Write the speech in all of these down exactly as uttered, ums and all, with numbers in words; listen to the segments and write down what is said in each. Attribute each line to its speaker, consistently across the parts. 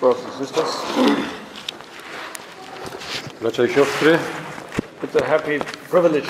Speaker 1: brothers and sisters.
Speaker 2: Bracia i siostry,
Speaker 1: It's a happy privilege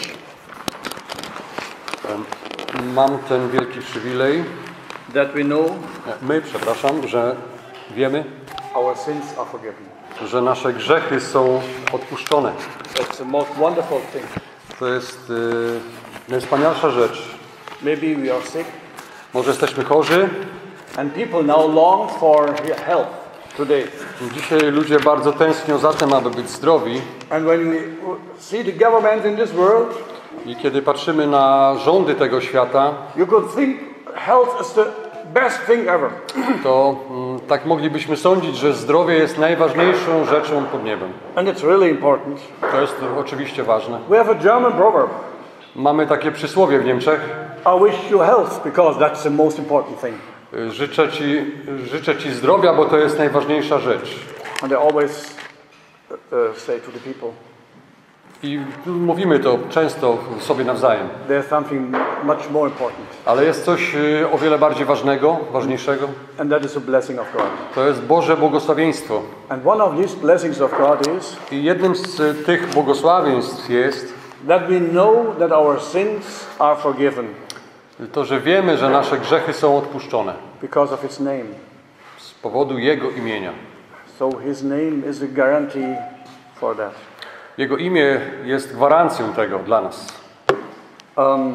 Speaker 2: mam ten wielki przywilej,
Speaker 1: that we know
Speaker 2: my, przepraszam, że wiemy,
Speaker 1: our sins are forgiven.
Speaker 2: że nasze grzechy są odpuszczone.
Speaker 1: It's the most wonderful thing.
Speaker 2: To jest y, najwspanialsza rzecz.
Speaker 1: Maybe we are sick,
Speaker 2: Może jesteśmy chorzy.
Speaker 1: and people now long for health today.
Speaker 2: Dzisiaj ludzie bardzo tęsknią za tym, aby być zdrowi.
Speaker 1: And when we see the government in this world,
Speaker 2: I kiedy patrzymy na rządy tego świata,
Speaker 1: you could think health is the best thing ever.
Speaker 2: to mm, tak moglibyśmy sądzić, że zdrowie jest najważniejszą rzeczą pod niebem.
Speaker 1: And it's really important.
Speaker 2: To jest oczywiście ważne.
Speaker 1: We have a German proverb.
Speaker 2: Mamy takie przysłowie w Niemczech.
Speaker 1: I wish you health because that's the most important thing.
Speaker 2: Życzę ci, życzę ci zdrowia, bo to jest najważniejsza rzecz.
Speaker 1: And they always uh, say to the people,
Speaker 2: I mówimy to często sobie nawzajem.
Speaker 1: there's something much more important.
Speaker 2: Ale jest coś y, o wiele bardziej ważnego, ważniejszego.
Speaker 1: And that is a blessing of God.
Speaker 2: To jest Boże błogosławieństwo.
Speaker 1: And one of these blessings of God is
Speaker 2: I jednym z y, tych błogosławieństw jest
Speaker 1: that we know that our sins are forgiven
Speaker 2: to, że wiemy, że nasze grzechy są odpuszczone
Speaker 1: because of His name.
Speaker 2: z powodu Jego imienia.
Speaker 1: So His name is a guarantee for that.
Speaker 2: Jego imię jest gwarancją tego dla nas.
Speaker 1: Um,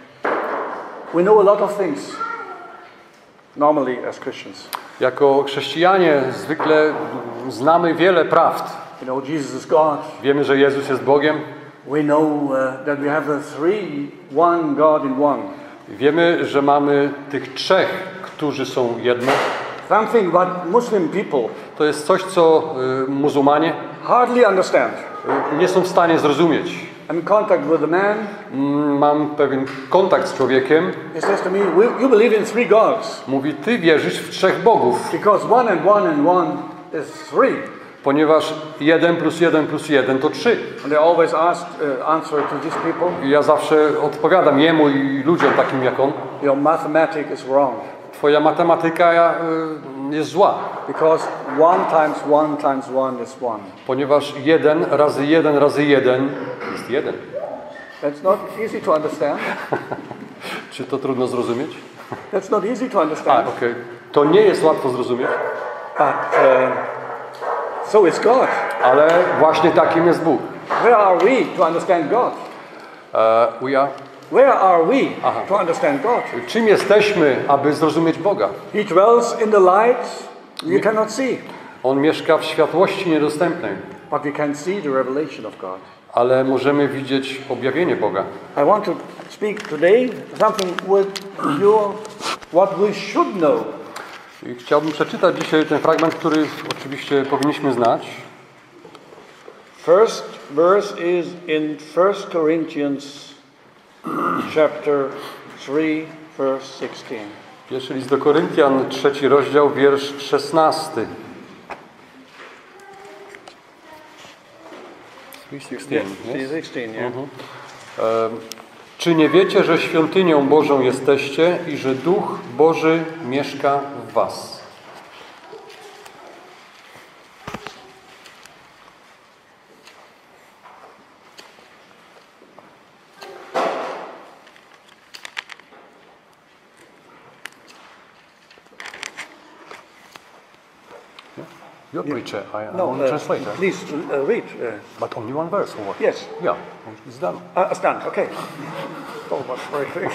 Speaker 1: we know a lot of things normally as Christians.
Speaker 2: Jako chrześcijanie zwykle znamy wiele prawd.
Speaker 1: You know, Jesus is God.
Speaker 2: Wiemy, że Jezus jest Bogiem.
Speaker 1: We know uh, that we have a three, one God in one.
Speaker 2: Wiemy, że mamy tych trzech, którzy są jedno.
Speaker 1: Something what Muslim people
Speaker 2: To jest coś, co y, muzułmanie
Speaker 1: hardly understand.
Speaker 2: y, nie są w stanie zrozumieć.
Speaker 1: I'm in contact with a man.
Speaker 2: Mm, Mam pewien kontakt z człowiekiem.
Speaker 1: He says to me, "We- "You believe in three gods
Speaker 2: Mówi, ty wierzysz w trzech bogów,
Speaker 1: because one and one and one is three."
Speaker 2: ponieważ jeden plus jeden plus jeden to trzy.
Speaker 1: And they always ask, uh, answer to these people,
Speaker 2: I ja zawsze odpowiadam jemu i ludziom takim jak on.
Speaker 1: "Your mathematics is wrong
Speaker 2: Twoja matematyka y, jest zła,
Speaker 1: because one times one times one is one."
Speaker 2: ponieważ jeden razy jeden razy jeden jest jeden.
Speaker 1: That's not easy to understand.
Speaker 2: Czy to trudno zrozumieć?
Speaker 1: That's not easy to
Speaker 2: A,
Speaker 1: understand.
Speaker 2: okej. To nie jest łatwo zrozumieć,
Speaker 1: But uh, so is God.
Speaker 2: ale właśnie takim jest Bóg.
Speaker 1: Where are we to understand God?
Speaker 2: Uh, we are.
Speaker 1: Where are we
Speaker 2: Aha.
Speaker 1: to understand God?
Speaker 2: Czym jesteśmy, aby zrozumieć Boga?
Speaker 1: He dwells in the light you cannot see,
Speaker 2: On mieszka w światłości niedostępnej,
Speaker 1: but we can see the revelation of God.
Speaker 2: ale możemy widzieć objawienie Boga.
Speaker 1: I want to speak today something with you what we should know.
Speaker 2: I chciałbym przeczytać dzisiaj ten fragment, który oczywiście powinniśmy znać.
Speaker 1: First verse is in First Corinthians chapter three, verse sixteen.
Speaker 2: Pierwszy list do Koryntian, trzeci rozdział, wiersz szesnasty. three sixteen,
Speaker 1: three sixteen, yeah.
Speaker 2: Mhm. E, Czy nie wiecie, że świątynią Bożą jesteście i że Duch Boży mieszka w was? You're preacher, I am
Speaker 1: No,
Speaker 2: only
Speaker 1: uh,
Speaker 2: translator.
Speaker 1: please uh, read. Uh,
Speaker 2: But only one verse, or what?
Speaker 1: yes,
Speaker 2: Yeah, it's done.
Speaker 1: uh, it's done. Okay. Oh, but very quick.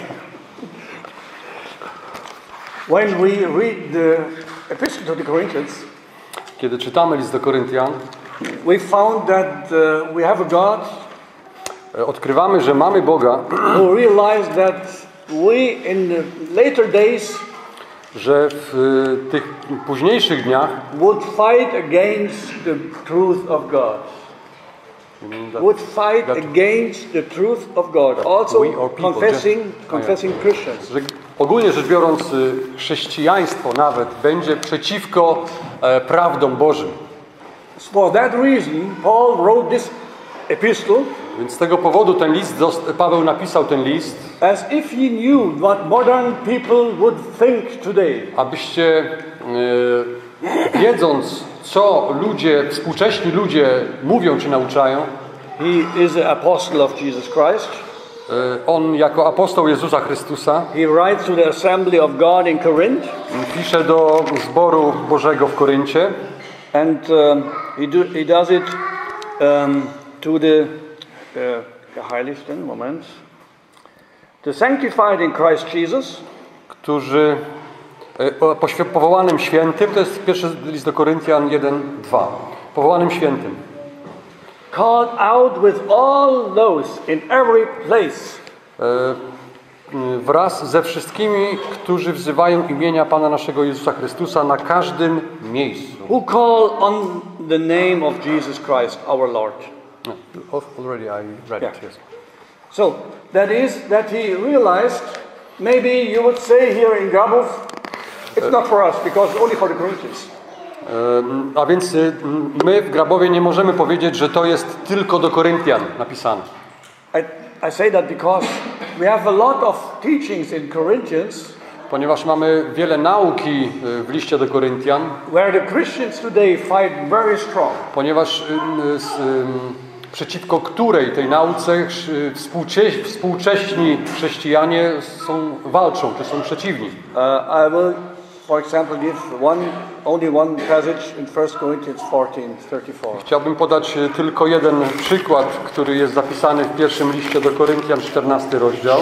Speaker 1: When we read the Epistle to the Corinthians,
Speaker 2: Kiedy czytamy list do Koryntian,
Speaker 1: we found that uh, we have a God
Speaker 2: e, odkrywamy, że mamy Boga,
Speaker 1: who realized that we in the later days
Speaker 2: że w e, tych późniejszych dniach
Speaker 1: would fight against the truth of God. Would fight
Speaker 2: that-
Speaker 1: against the truth of God. Also
Speaker 2: we or people
Speaker 1: confessing,
Speaker 2: just-
Speaker 1: confessing Christians.
Speaker 2: że ogólnie rzecz biorąc y, chrześcijaństwo nawet będzie przeciwko e, prawdom Bożym.
Speaker 1: For that reason, Paul wrote this epistle
Speaker 2: Więc z tego powodu ten list, zost- Paweł napisał ten list,
Speaker 1: as if he knew what modern people would think today.
Speaker 2: abyście e, wiedząc, co ludzie, współcześni ludzie mówią czy nauczają.
Speaker 1: He is an apostle of Jesus Christ.
Speaker 2: On jako apostoł Jezusa Chrystusa
Speaker 1: He writes to the assembly of God in Corinth.
Speaker 2: Pisze do zboru Bożego w Koryncie.
Speaker 1: And um, he, do, he does it um, to the uh, Geheiligten, moment, the sanctified in Christ Jesus,
Speaker 2: którzy e, powołanym świętym, to jest pierwszy list do Koryntian jeden, dwa. Powołanym świętym.
Speaker 1: Called out with all those in every place.
Speaker 2: E, wraz ze wszystkimi, którzy wzywają imienia Pana naszego Jezusa Chrystusa na każdym miejscu.
Speaker 1: Who call on the name of Jesus Christ, our Lord.
Speaker 2: Already I read it, yes.
Speaker 1: So, that is that he realized, maybe you would say here in Grabów, it's not for us, because only for the Corinthians.
Speaker 2: A więc my w Grabowie nie możemy powiedzieć, że to jest tylko do Koryntian napisane.
Speaker 1: I, I say that because we have a lot of teachings in Corinthians,
Speaker 2: ponieważ mamy wiele nauki w liście do Koryntian,
Speaker 1: where the Christians today fight very strong.
Speaker 2: Ponieważ y, y, przeciwko której tej nauce współcze, współcześni chrześcijanie są, walczą, czy są przeciwni.
Speaker 1: Uh, I will, for example, give one, only one passage in First Corinthians fourteen thirty-four.
Speaker 2: Chciałbym podać tylko jeden przykład, który jest zapisany w pierwszym liście do Koryntian, czternasty rozdział.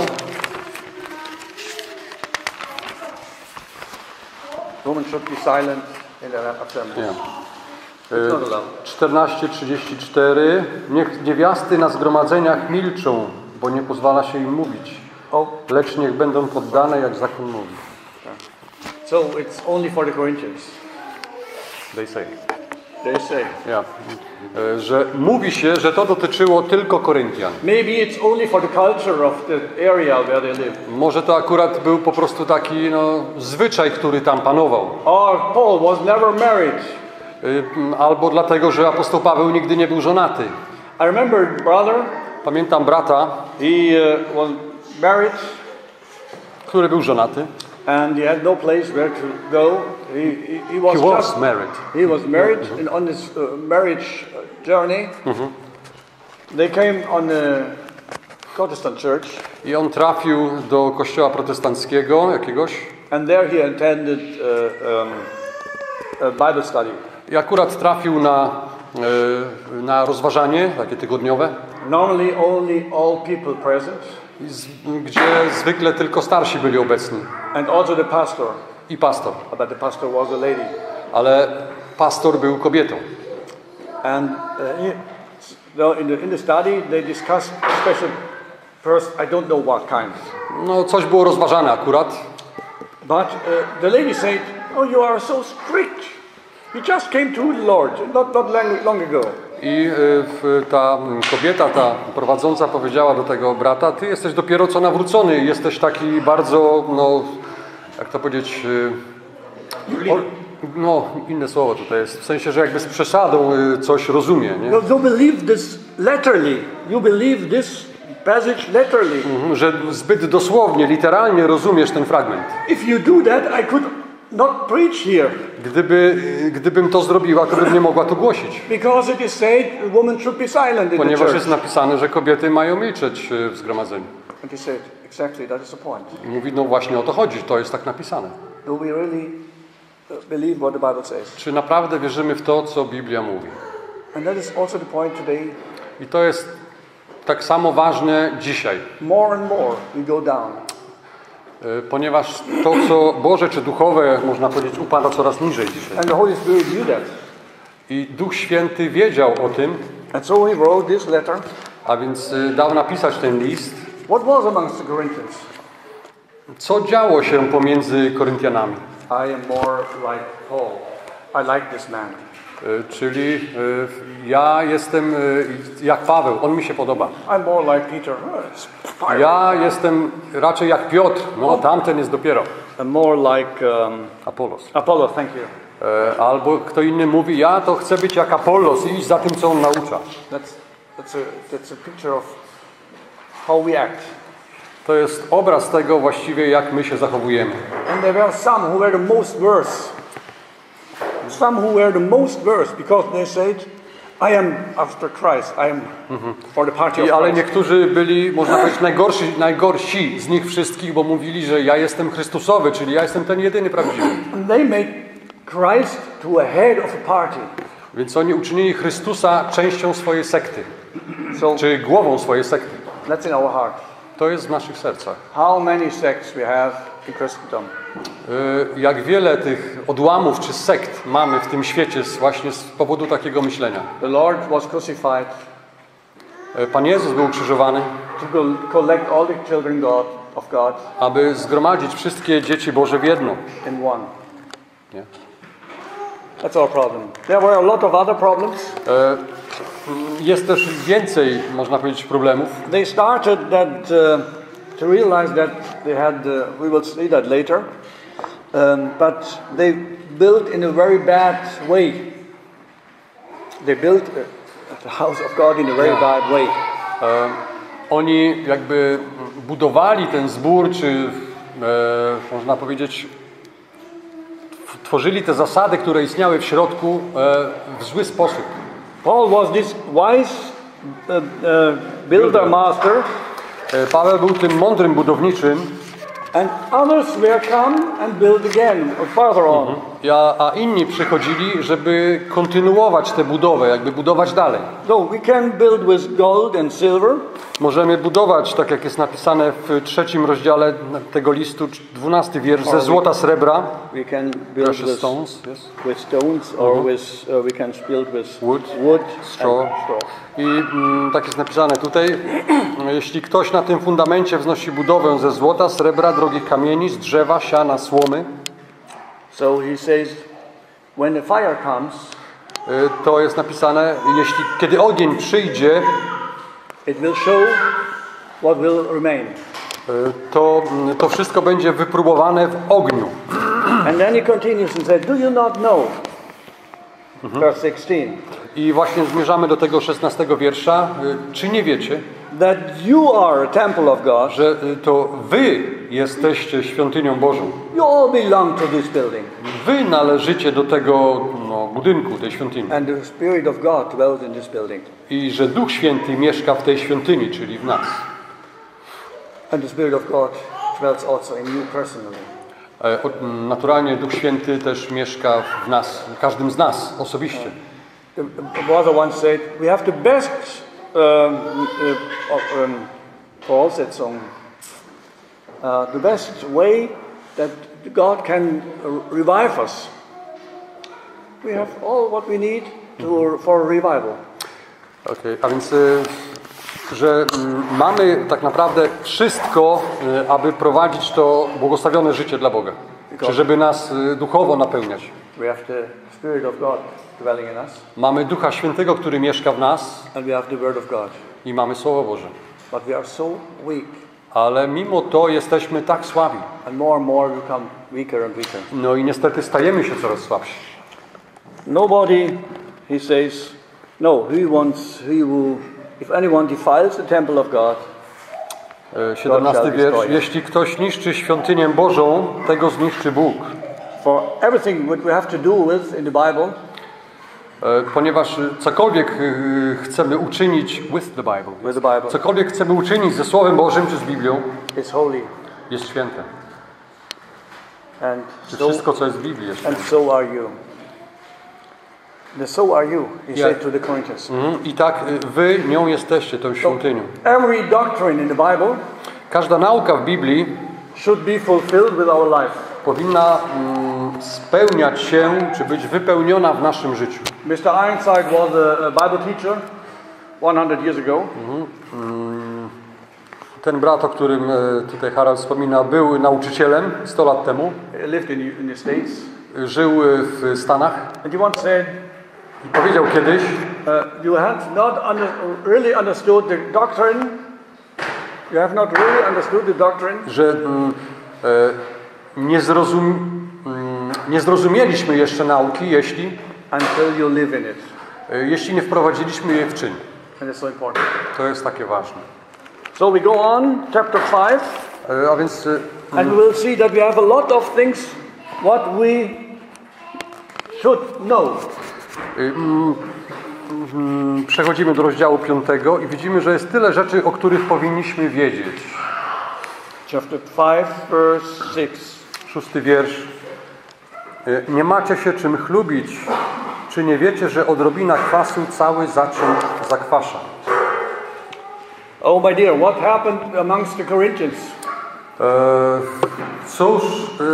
Speaker 1: Women should be silent in their assembly.
Speaker 2: Yeah.
Speaker 1: Yeah.
Speaker 2: czternaście trzydzieści cztery. Niech niewiasty na zgromadzeniach milczą, bo nie pozwala się im mówić. Lecz niech będą poddane, jak zakon mówi.
Speaker 1: So it's only for the Corinthians.
Speaker 2: They say.
Speaker 1: They say.
Speaker 2: Yeah. Że mówi się, że to dotyczyło tylko Koryntian.
Speaker 1: Maybe it's only for the culture of the area where they live.
Speaker 2: Może to akurat był po prostu taki no, zwyczaj, który tam panował.
Speaker 1: Or Paul was never married.
Speaker 2: Albo dlatego, że apostoł Paweł nigdy nie był żonaty.
Speaker 1: I remember brother.
Speaker 2: Pamiętam brata.
Speaker 1: He uh, was married.
Speaker 2: Który był żonaty.
Speaker 1: And he had no place where to go. He, he, he was,
Speaker 2: he was
Speaker 1: just,
Speaker 2: married.
Speaker 1: He was married, mm-hmm. and on this uh, marriage journey, mm-hmm. they came on a Protestant church.
Speaker 2: I on trafił do kościoła protestanckiego jakiegoś.
Speaker 1: And there he attended uh, um, a Bible study.
Speaker 2: I akurat trafił na, e, na rozważanie, takie tygodniowe.
Speaker 1: Normally only all people present.
Speaker 2: Z, gdzie zwykle tylko starsi byli obecni.
Speaker 1: And also the pastor.
Speaker 2: I pastor.
Speaker 1: But the pastor was a lady.
Speaker 2: Ale pastor był kobietą.
Speaker 1: And uh, in, the, in the study they discussed special first, I don't know what kind.
Speaker 2: No coś było rozważane akurat.
Speaker 1: But uh, the lady said, "Oh, you are so strict. You just came to the Lord not not long, long ago."
Speaker 2: I y, ta kobieta, ta prowadząca powiedziała do tego brata: ty jesteś dopiero co nawrócony, jesteś taki bardzo, no, jak to powiedzieć, y, o, no, inne słowo tutaj jest, w sensie, że jakby z przesadą y, coś rozumie, nie?
Speaker 1: You, you believe this literally. You believe this passage literally.
Speaker 2: Mhm, że zbyt dosłownie, literalnie rozumiesz ten fragment.
Speaker 1: If you do that, I could not preach here.
Speaker 2: Gdyby, gdybym to zrobiła, to bym nie mogła tu głosić.
Speaker 1: Because it is said, a woman should be silent in
Speaker 2: Ponieważ
Speaker 1: the church.
Speaker 2: jest napisane, że kobiety mają milczeć w zgromadzeniu.
Speaker 1: And he said, exactly, that is the point.
Speaker 2: I mówi, no właśnie o to chodzi, to jest tak napisane.
Speaker 1: Do we really believe what the Bible says?
Speaker 2: Czy naprawdę wierzymy w to, co Biblia mówi?
Speaker 1: And that is also the point today.
Speaker 2: I to jest tak samo ważne dzisiaj.
Speaker 1: More and more we go down.
Speaker 2: Ponieważ to, co Boże czy duchowe, można powiedzieć, upada coraz niżej dzisiaj.
Speaker 1: And the Holy Spirit knew that.
Speaker 2: I Duch Święty wiedział o tym.
Speaker 1: And so he wrote this letter.
Speaker 2: A więc dał napisać ten list.
Speaker 1: What was amongst the Corinthians?
Speaker 2: Co działo się pomiędzy Koryntianami?
Speaker 1: I am more like Paul. I like this man.
Speaker 2: Czyli ja jestem jak Paweł, on mi się podoba.
Speaker 1: I'm more like Peter.
Speaker 2: Ja jestem raczej jak Piotr, no tamten jest dopiero.
Speaker 1: I'm more like um,
Speaker 2: Apollos.
Speaker 1: Apollos, thank you.
Speaker 2: Albo kto inny mówi, ja to chcę być jak Apollos i iść za tym, co on naucza.
Speaker 1: That's, that's, a, that's a picture of how we act.
Speaker 2: To jest obraz tego właściwie, jak my się zachowujemy.
Speaker 1: And there were some who were the most worse. some who were the most worst because they said, I am after Christ, I am for the party of
Speaker 2: I, ale
Speaker 1: Christ.
Speaker 2: niektórzy byli, można powiedzieć, najgorsi, najgorsi z nich wszystkich, bo mówili, że ja jestem Chrystusowy, czyli ja jestem ten jedyny prawdziwy.
Speaker 1: And they made Christ to a head of a party.
Speaker 2: Więc oni uczynili Chrystusa częścią swojej sekty,
Speaker 1: So
Speaker 2: czy głową swojej sekty.
Speaker 1: that's in our heart.
Speaker 2: To jest w naszych sercach.
Speaker 1: How many sects we have in Christendom?
Speaker 2: Y, Jak wiele tych odłamów czy sekt mamy w tym świecie z- właśnie z powodu takiego myślenia.
Speaker 1: The Lord was crucified
Speaker 2: Y, Pan Jezus był ukrzyżowany,
Speaker 1: to go- collect all the children God, of God
Speaker 2: aby zgromadzić wszystkie dzieci Boże w jedno.
Speaker 1: in one.
Speaker 2: Nie?
Speaker 1: That's our problem. There were a lot of other problems.
Speaker 2: E, Jest też więcej, można powiedzieć, problemów.
Speaker 1: They started that uh, to realize that they had. Uh, we will see that later. Um, but they built in a very bad way. They built uh, the house of God in a very
Speaker 2: Yeah.
Speaker 1: bad way.
Speaker 2: E, Oni jakby budowali ten zbór, czy e, można powiedzieć, tw- tworzyli te zasady, które istniały w środku e, w zły sposób.
Speaker 1: Paul was this wise uh, uh, builder master,
Speaker 2: E, Paweł był tym mądrym budowniczym,
Speaker 1: and others were come and build again or further on.
Speaker 2: a, a inni przychodzili, żeby kontynuować tę budowę, jakby budować dalej.
Speaker 1: So we can build with gold and silver,
Speaker 2: Możemy budować, tak jak jest napisane w trzecim rozdziale tego listu, dwunasty wiersz, ze złota, srebra,
Speaker 1: we can build
Speaker 2: precious
Speaker 1: with,
Speaker 2: stones, yes.
Speaker 1: with stones, or with uh, we can build with
Speaker 2: Wood,
Speaker 1: wood
Speaker 2: straw.
Speaker 1: and straw.
Speaker 2: I mm, tak jest napisane tutaj, jeśli ktoś na tym fundamencie wznosi budowę ze złota, srebra, drogich kamieni, z drzewa, siana, słomy,
Speaker 1: So he says, when the fire comes,
Speaker 2: y, to jest napisane, jeśli kiedy ogień przyjdzie,
Speaker 1: it will show what will remain.
Speaker 2: y, to, mm, to wszystko będzie wypróbowane w ogniu.
Speaker 1: And then he continues and said, do you not know? Verse sixteen.
Speaker 2: I właśnie zmierzamy do tego szesnastego wiersza. Y, Czy nie wiecie,
Speaker 1: That you are a temple of God.
Speaker 2: że y, to wy jesteście świątynią Bożą?
Speaker 1: You all belong to this building.
Speaker 2: Wy należycie do tego no, budynku, tej świątyni.
Speaker 1: And the Spirit of God dwells in this building.
Speaker 2: I że Duch Święty mieszka w tej świątyni, czyli w nas.
Speaker 1: And the Spirit of God dwells also in you personally.
Speaker 2: E, o- Naturalnie Duch Święty też mieszka w nas, w każdym z nas osobiście.
Speaker 1: The the brother once said, we have the best, um, uh, um, Paul said so, uh, the best way that God can uh, revive us. We have all what we need to, for a revival.
Speaker 2: Okay. A więc, y, że mm, mamy tak naprawdę wszystko, y, aby prowadzić to błogosławione życie dla Boga. Czy żeby nas y, duchowo napełniać.
Speaker 1: We have the Spirit of God dwelling in us,
Speaker 2: Mamy Ducha Świętego, który mieszka w nas
Speaker 1: and we have the Word of God.
Speaker 2: i mamy Słowo Boże.
Speaker 1: But we are so weak,
Speaker 2: Ale mimo to jesteśmy tak słabi.
Speaker 1: and more and more we become weaker and weaker.
Speaker 2: No i niestety stajemy się coraz słabsi.
Speaker 1: Nobody, he says, no, he wants, he who, if anyone defiles the temple of God,
Speaker 2: E, siedemnasty wiersz. Jeśli ktoś niszczy świątynię Bożą, tego zniszczy Bóg.
Speaker 1: for everything what we have to do with in the Bible,
Speaker 2: E, Ponieważ cokolwiek e, chcemy uczynić with the Bible,
Speaker 1: with the Bible,
Speaker 2: cokolwiek chcemy uczynić ze Słowem Bożym czy z Biblią,
Speaker 1: is holy.
Speaker 2: jest święte.
Speaker 1: And
Speaker 2: Czy
Speaker 1: so,
Speaker 2: wszystko, co jest w Biblii, jest
Speaker 1: and
Speaker 2: święte.
Speaker 1: so are you. The so are you, he
Speaker 2: Yeah.
Speaker 1: said to the Corinthians.
Speaker 2: Mhm. I tak e, wy nią jesteście, tą świątynią.
Speaker 1: Every doctrine in the Bible
Speaker 2: Każda nauka w Biblii
Speaker 1: should be fulfilled with our life.
Speaker 2: powinna mm, spełniać się, czy być wypełniona w naszym życiu.
Speaker 1: mister Ironside was a, a Bible teacher one hundred years ago.
Speaker 2: Ten brat, o którym e, tutaj Harald wspomina, był nauczycielem sto lat temu.
Speaker 1: He lived in the, in the States.
Speaker 2: Żył e, w Stanach
Speaker 1: And he once said,
Speaker 2: i powiedział kiedyś,
Speaker 1: uh, you have not under, really understood the doctrine. You have not really understood the doctrine
Speaker 2: że mm, e, nie, zrozum, mm, nie zrozumieliśmy jeszcze nauki, jeśli,
Speaker 1: until you live in it.
Speaker 2: e, jeśli nie wprowadziliśmy jej w czyn.
Speaker 1: And it's so important.
Speaker 2: To jest takie ważne.
Speaker 1: So we go on, chapter five,
Speaker 2: E, a więc e,
Speaker 1: and we will see that we have a lot of things what we should know.
Speaker 2: Przechodzimy do rozdziału piątego i widzimy, że jest tyle rzeczy, o których powinniśmy wiedzieć.
Speaker 1: Chapter five, verse six.
Speaker 2: Szósty wiersz. Nie macie się czym chlubić, czy nie wiecie, że odrobina kwasu cały zaczyn zakwasza?
Speaker 1: Oh my dear, what happened amongst the Corinthians?
Speaker 2: E, cóż, e,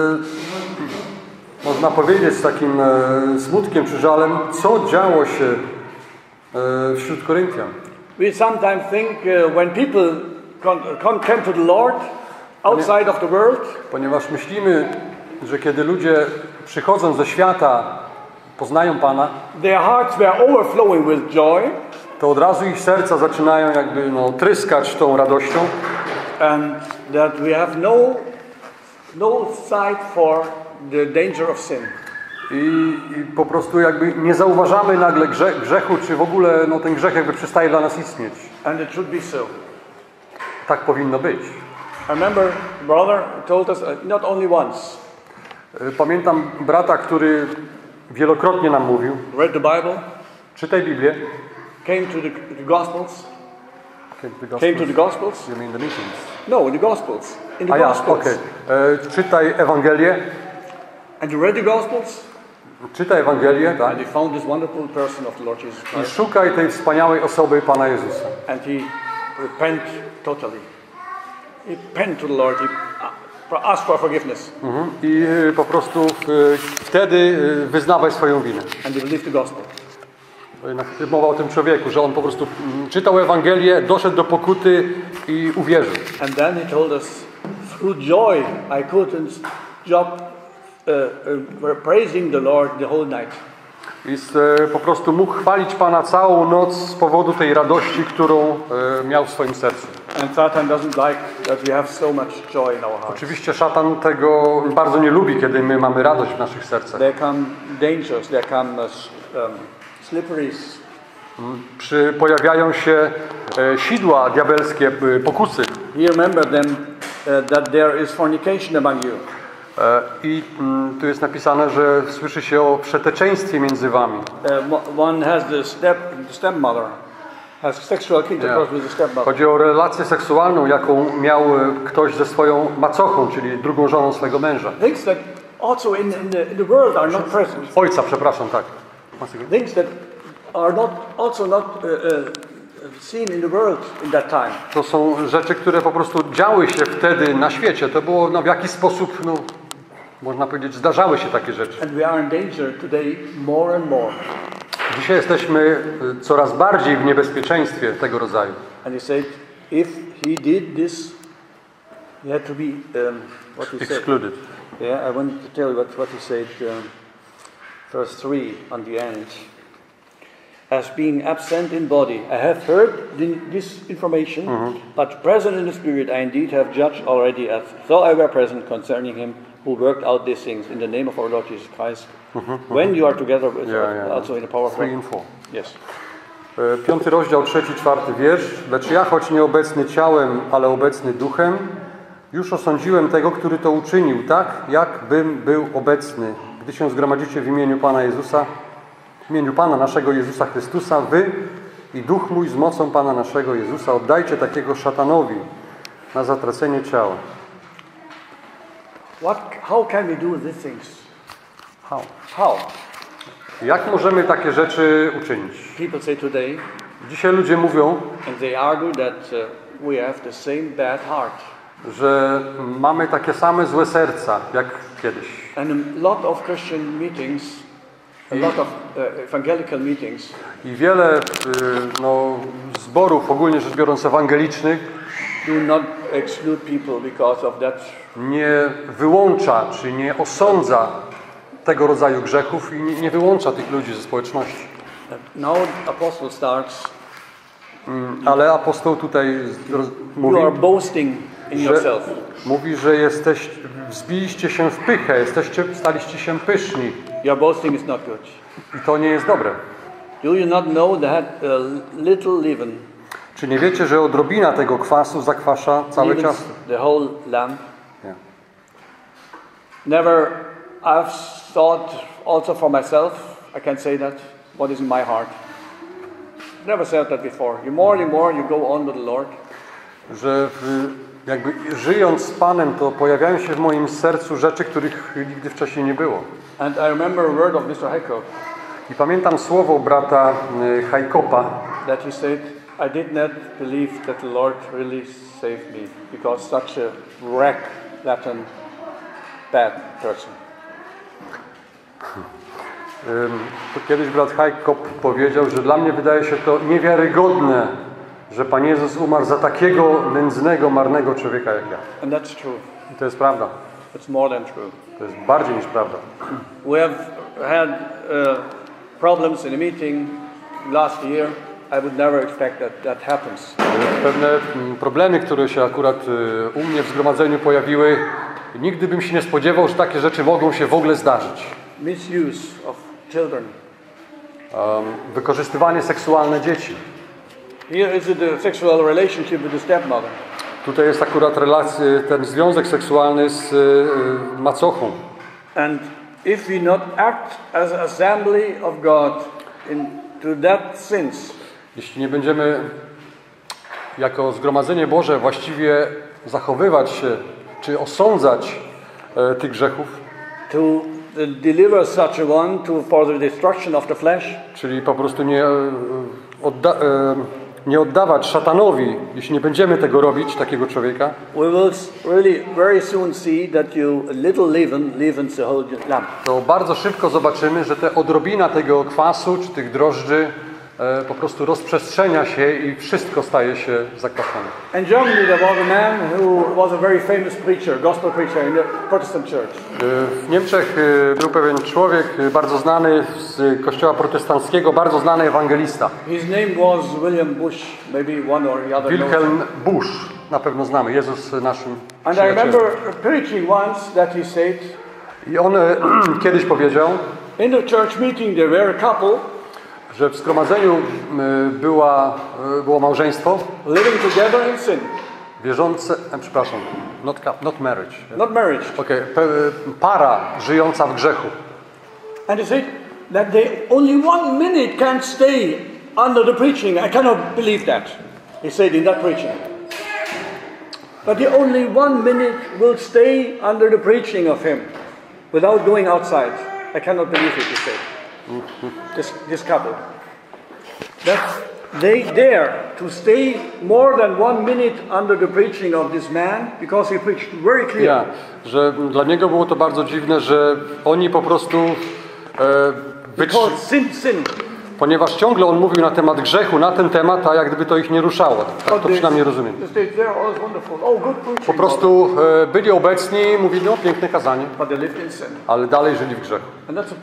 Speaker 2: można powiedzieć z takim e, smutkiem czy żalem, co działo się e, wśród Koryntian?
Speaker 1: We sometimes think uh, when people come, come to the Lord outside of the world,
Speaker 2: Ponieważ myślimy, że kiedy ludzie przychodzą ze świata, poznają Pana,
Speaker 1: their hearts were overflowing with joy,
Speaker 2: to od razu ich serca zaczynają jakby no, tryskać tą radością
Speaker 1: and that we have no no sight for the danger of sin.
Speaker 2: i, i po prostu jakby nie zauważamy nagle grze, grzechu, czy w ogóle no, ten grzech jakby przestaje dla nas istnieć.
Speaker 1: And it should be so.
Speaker 2: Tak powinno być.
Speaker 1: I remember brother told us uh, not only once.
Speaker 2: Pamiętam brata, który wielokrotnie nam mówił,
Speaker 1: Read the Bible,
Speaker 2: czytaj Biblię.
Speaker 1: came to the, the Gospels,
Speaker 2: Came to the
Speaker 1: came to the Gospels.
Speaker 2: You mean the meetings?
Speaker 1: No, the Gospels. In the
Speaker 2: A ja,
Speaker 1: Gospels.
Speaker 2: okej. Okay. Czytaj Ewangelię.
Speaker 1: And you read the Gospels,
Speaker 2: Czytaj Ewangelię, tak?
Speaker 1: and he found this wonderful person of the Lord Jesus
Speaker 2: I
Speaker 1: Christ,
Speaker 2: szukaj tej wspaniałej osoby Pana Jezusa.
Speaker 1: and he repent totally. He repent to the Lord. He uh, asked for forgiveness,
Speaker 2: Mhm. I y, po prostu y, wtedy y, wyznawaj swoją winę.
Speaker 1: and he believed the gospel.
Speaker 2: Mowa o tym człowieku, że on po prostu mm, czytał Ewangelię, doszedł do pokuty i uwierzył.
Speaker 1: And then he told us, through joy I couldn't stop uh, uh, praising the Lord the whole night.
Speaker 2: I z, e, po prostu mógł chwalić Pana całą noc z powodu tej radości, którą e, miał w swoim sercu.
Speaker 1: And Satan doesn't like that we have so much joy in our hearts.
Speaker 2: Oczywiście szatan tego bardzo nie lubi, kiedy my mamy radość w naszych sercach.
Speaker 1: There come dangers, there come uh, um, slipperies.
Speaker 2: Przy, pojawiają się e, sidła diabelskie, e, pokusy.
Speaker 1: You remember them uh, that there is fornication among you.
Speaker 2: E, I mm, tu jest napisane, że słyszy się o przeteczeństwie między wami.
Speaker 1: Uh, one has the step the stepmother has sexual intercourse with the stepmother.
Speaker 2: Chodzi o relację seksualną, jaką miał e, ktoś ze swoją macochą, czyli drugą żoną swego męża.
Speaker 1: Things that also in, in, the, in the world are not present.
Speaker 2: Ojca, przepraszam, tak.
Speaker 1: Things that are not also not uh, uh, seen in the world in that time.
Speaker 2: To są rzeczy, które po prostu działy się wtedy na świecie. To było no, w jakiś sposób, no, można powiedzieć, zdarzały się takie rzeczy.
Speaker 1: And we are in danger today more and more.
Speaker 2: Dzisiaj jesteśmy coraz bardziej w niebezpieczeństwie tego rodzaju.
Speaker 1: And he said, if he did this, he had to be um, what he said.
Speaker 2: Excluded.
Speaker 1: Yeah, I want to tell you what, what he said, um, verse three on the end. As being absent in body, I have heard the, this information, mm-hmm. but present in the spirit, I indeed have judged already, as though I were present concerning him who worked out these things in the name of our Lord Jesus Christ. Mm-hmm. When you are together with
Speaker 2: yeah, yeah.
Speaker 1: also in the power of
Speaker 2: Three and four.
Speaker 1: Yes.
Speaker 2: Piąty rozdział, trzeci, czwarty wiersz. Lecz ja, choć nieobecny ciałem, ale obecny duchem, już osądziłem tego, który to uczynił, tak jakbym był obecny. Gdy się zgromadzicie w imieniu Pana Jezusa, w imieniu Pana naszego Jezusa Chrystusa, wy i duch mój z mocą Pana naszego Jezusa, oddajcie takiego szatanowi na zatracenie ciała.
Speaker 1: What, how can we do these things?
Speaker 2: How?
Speaker 1: How?
Speaker 2: Jak możemy takie rzeczy uczynić?
Speaker 1: People say today,
Speaker 2: Dzisiaj ludzie mówią,
Speaker 1: and they argue that uh, we have the same bad heart.
Speaker 2: że mamy takie same złe serca jak kiedyś.
Speaker 1: And a lot of Christian meetings, a lot of uh, evangelical meetings,
Speaker 2: I wiele y, no, zborów, ogólnie rzecz biorąc ewangelicznych,
Speaker 1: do not exclude people because of that.
Speaker 2: nie wyłącza, czy nie osądza tego rodzaju grzechów i nie, nie wyłącza tych ludzi ze społeczności.
Speaker 1: Now apostle starts,
Speaker 2: Mm, ale apostoł tutaj roz, mówi,
Speaker 1: you are boasting in
Speaker 2: że,
Speaker 1: yourself.
Speaker 2: mówi, że jesteś, wzbiliście się w pychę, jesteście, staliście się pyszni
Speaker 1: Your boasting is not good.
Speaker 2: i to nie jest dobre.
Speaker 1: Do you not know that a little leaven,
Speaker 2: Czy nie wiecie, że odrobina tego kwasu zakwasza całe
Speaker 1: leavens
Speaker 2: ciasto?
Speaker 1: the whole lamp?
Speaker 2: Nie.
Speaker 1: Never I've thought also for myself, I can say that, what is in my heart. I've never said that before. You more and more you go on with the Lord.
Speaker 2: Że w, jakby żyjąc z Panem, to pojawiają się w moim sercu rzeczy, których nigdy wcześniej nie było.
Speaker 1: And I remember a word of mister Heiko.
Speaker 2: I pamiętam słowo brata Hajkopa,
Speaker 1: That he said, I did not believe that the Lord really saved me because such a wreck, that a bad person.
Speaker 2: Kiedyś brat Hajkop powiedział, że dla mnie wydaje się to niewiarygodne, że Pan Jezus umarł za takiego nędznego, marnego człowieka jak ja.
Speaker 1: And that's true.
Speaker 2: I to jest prawda.
Speaker 1: It's more than true.
Speaker 2: To jest bardziej niż prawda.
Speaker 1: We have had uh, problems in a meeting last year. I would never expect that that happens.
Speaker 2: Pewne problemy, które się akurat u mnie w zgromadzeniu pojawiły, nigdy bym się nie spodziewał, że takie rzeczy mogą się w ogóle zdarzyć.
Speaker 1: Misuse of children.
Speaker 2: Um, wykorzystywanie seksualne dzieci.
Speaker 1: Here is the sexual relationship with the stepmother.
Speaker 2: Tutaj jest akurat relacja, ten związek seksualny z y, macochą.
Speaker 1: And if we not act as an assembly of God into that sense,
Speaker 2: jeśli nie będziemy jako zgromadzenie Boże właściwie zachowywać się, czy osądzać e, tych grzechów,
Speaker 1: to deliver such a one to for the destruction of the flesh,
Speaker 2: czyli po prostu nie, odda, e, nie oddawać szatanowi, jeśli nie będziemy tego robić, takiego człowieka,
Speaker 1: we will really very soon see that you a little leaven leavens the whole lump.
Speaker 2: to bardzo szybko zobaczymy, że te odrobina tego kwasu, czy tych drożdży e, po prostu rozprzestrzenia się i wszystko staje się zakwaszone.
Speaker 1: In Germany there was a man who was a very famous preacher, gospel preacher in the Protestant church.
Speaker 2: W Niemczech był pewien człowiek bardzo znany z kościoła protestanckiego, bardzo znany ewangelista.
Speaker 1: His name was William Bush, maybe one or the other.
Speaker 2: Wilhelm Busch, na pewno znamy, Jezus naszym
Speaker 1: And I
Speaker 2: przyjacielem.
Speaker 1: remember preaching once that he said,
Speaker 2: I on kiedyś powiedział,
Speaker 1: in the church meeting there were a couple
Speaker 2: że w zgromadzeniu była, było małżeństwo
Speaker 1: living together in sin.
Speaker 2: wierzące, e, przepraszam, not, not marriage.
Speaker 1: Not marriage.
Speaker 2: Okay, para żyjąca w grzechu.
Speaker 1: And he said that they only one minute can stay under the preaching. I cannot believe that. He said in that preaching. But they only one minute will stay under the preaching of him without going outside. I cannot believe it, he said. This, this couple. That they dare to stay more than one minute under the preaching of this man because he preached very clearly.
Speaker 2: Ja, że dla niego było to bardzo dziwne, że oni po prostu e,
Speaker 1: Because sin, sin.
Speaker 2: ponieważ ciągle on mówił na temat grzechu, na ten temat, a jak gdyby to ich nie ruszało. Tak to przynajmniej rozumiem. Po prostu e, byli obecni, mówili, no piękne kazanie, ale dalej żyli w grzechu.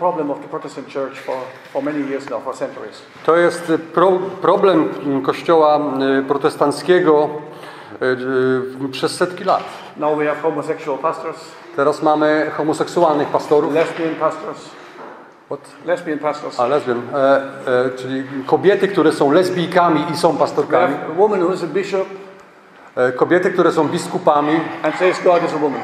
Speaker 2: To jest pro, problem kościoła protestanckiego e, e, przez setki lat.
Speaker 1: Now we have homosexual pastors.
Speaker 2: Teraz mamy homoseksualnych pastorów.
Speaker 1: Lesbian pastors.
Speaker 2: What?
Speaker 1: Lesbian pastors.
Speaker 2: A lesbian, e, e, czyli kobiety, które są lesbijkami i są pastorkami.
Speaker 1: We have a woman who is a bishop.
Speaker 2: E, kobiety, które są biskupami.
Speaker 1: And says God is a woman.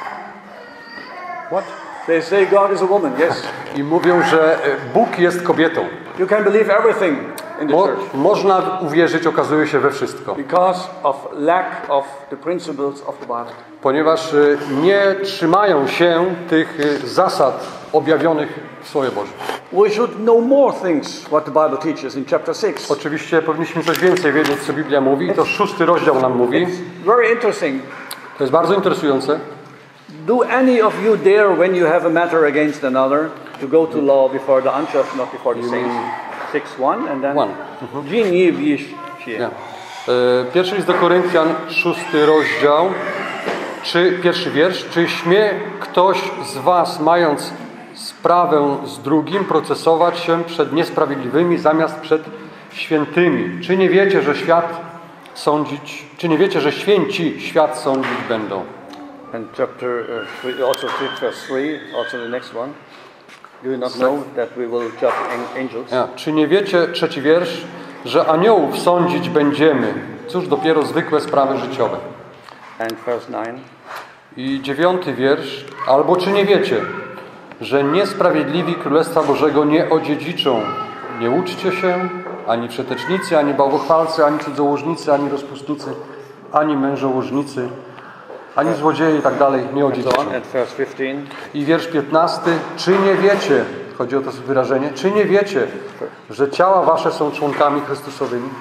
Speaker 2: What?
Speaker 1: They say God is a woman, yes.
Speaker 2: I mówią, że Bóg jest kobietą.
Speaker 1: You can believe everything in the
Speaker 2: Mo,
Speaker 1: church.
Speaker 2: można uwierzyć, okazuje się, we wszystko.
Speaker 1: Because of lack of the principles of the Bible.
Speaker 2: Ponieważ nie trzymają się tych zasad objawionych w Słowie Bożym.
Speaker 1: We should know more things what the Bible teaches in chapter six.
Speaker 2: Oczywiście powinniśmy coś więcej wiedzieć, co Biblia mówi. To szósty rozdział nam mówi.
Speaker 1: It's very interesting.
Speaker 2: To jest bardzo interesujące.
Speaker 1: Do any of you dare, when you have a matter against another, to go to law before the unjust, not before the saints? six one and then
Speaker 2: One.
Speaker 1: Dzień nie wiesz się.
Speaker 2: Yeah. Pierwszy list do Koryntian, szósty rozdział, czy, pierwszy wiersz. Czy śmie ktoś z was, mając sprawę z drugim, procesować się przed niesprawiedliwymi zamiast przed świętymi? Czy nie wiecie, że świat sądzić, czy nie wiecie, że święci świat sądzić będą?
Speaker 1: And chapter uh, three, also verse three, also the next one. Do you not know that we will judge angels?
Speaker 2: Ja. Czy nie wiecie, trzeci wiersz, że aniołów sądzić będziemy? Cóż dopiero zwykłe sprawy życiowe.
Speaker 1: And verse nine.
Speaker 2: I dziewiąty wiersz. Albo czy nie wiecie, że niesprawiedliwi Królestwa Bożego nie odziedziczą. Nie uczcie się, ani przetecznicy, ani bałwochwalcy, ani cudzołożnicy, ani rozpustnicy, ani mężołożnicy, ani złodzieje i tak dalej nie odziedziczą. I wiersz piętnasty. Czy nie wiecie, chodzi o to wyrażenie, czy nie wiecie, że ciała wasze są członkami Chrystusowymi?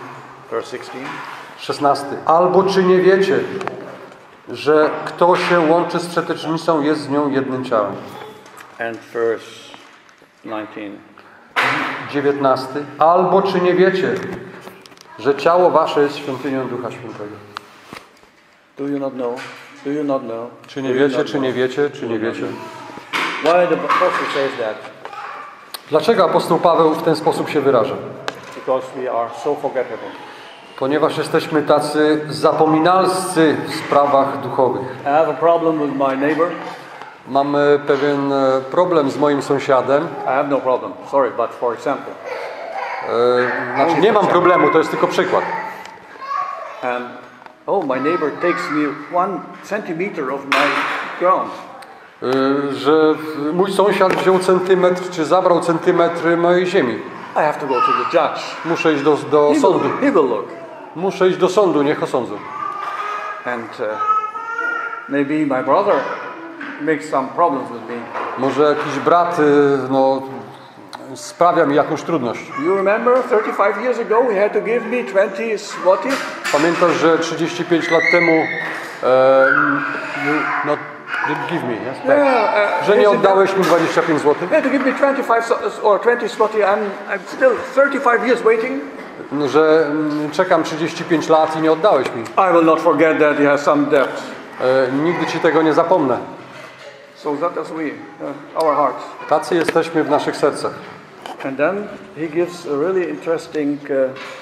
Speaker 2: szesnasty. Albo czy nie wiecie, że kto się łączy z przetecznicą, jest z nią jednym ciałem?
Speaker 1: And verse nineteen.
Speaker 2: dziewiętnasty. Albo czy nie wiecie, że ciało wasze jest świątynią Ducha Świętego?
Speaker 1: Do you not know? Do you not know?
Speaker 2: Czy nie wiecie, czy nie wiecie, czy nie wiecie?
Speaker 1: Why the apostle says that?
Speaker 2: Dlaczego apostoł Paweł w ten sposób się wyraża?
Speaker 1: Because we are so forgettable.
Speaker 2: Ponieważ jesteśmy tacy zapominalscy w sprawach duchowych.
Speaker 1: I have a problem with my neighbor.
Speaker 2: Mam pewien problem z moim sąsiadem.
Speaker 1: I have no problem. Sorry, but for example.
Speaker 2: E, znaczy nie mam problemu, to jest tylko przykład.
Speaker 1: And oh, my neighbor takes me one centimeter of my ground.
Speaker 2: E, że mój sąsiad wziął centymetr, czy zabrał centymetr mojej ziemi.
Speaker 1: I have to go to the judge.
Speaker 2: Muszę iść do, do
Speaker 1: He
Speaker 2: sądu.
Speaker 1: will, he will look.
Speaker 2: Muszę iść do sądu, niech osądzą.
Speaker 1: And uh, maybe my brother makes some problems with me.
Speaker 2: Może jakiś brat no, sprawia mi jakąś trudność.
Speaker 1: You remember thirty-five years ago we had to give me twenty zloty?
Speaker 2: Pamiętasz, że trzydzieści pięć lat temu e, you not didn't give me, yes? Tak.
Speaker 1: Yeah, uh,
Speaker 2: Że nie oddałeś mi dwadzieścia pięć złotych?
Speaker 1: You had to give me twenty-five so- or twenty zloty. I'm, I'm still thirty-five years waiting.
Speaker 2: Że mm, czekam trzydzieści pięć lat i nie oddałeś mi.
Speaker 1: I will not forget that he has some debt.
Speaker 2: E, nigdy ci tego nie zapomnę.
Speaker 1: So that is we, uh, our hearts.
Speaker 2: Tacy jesteśmy w naszych sercach.
Speaker 1: And then he gives a really interesting uh,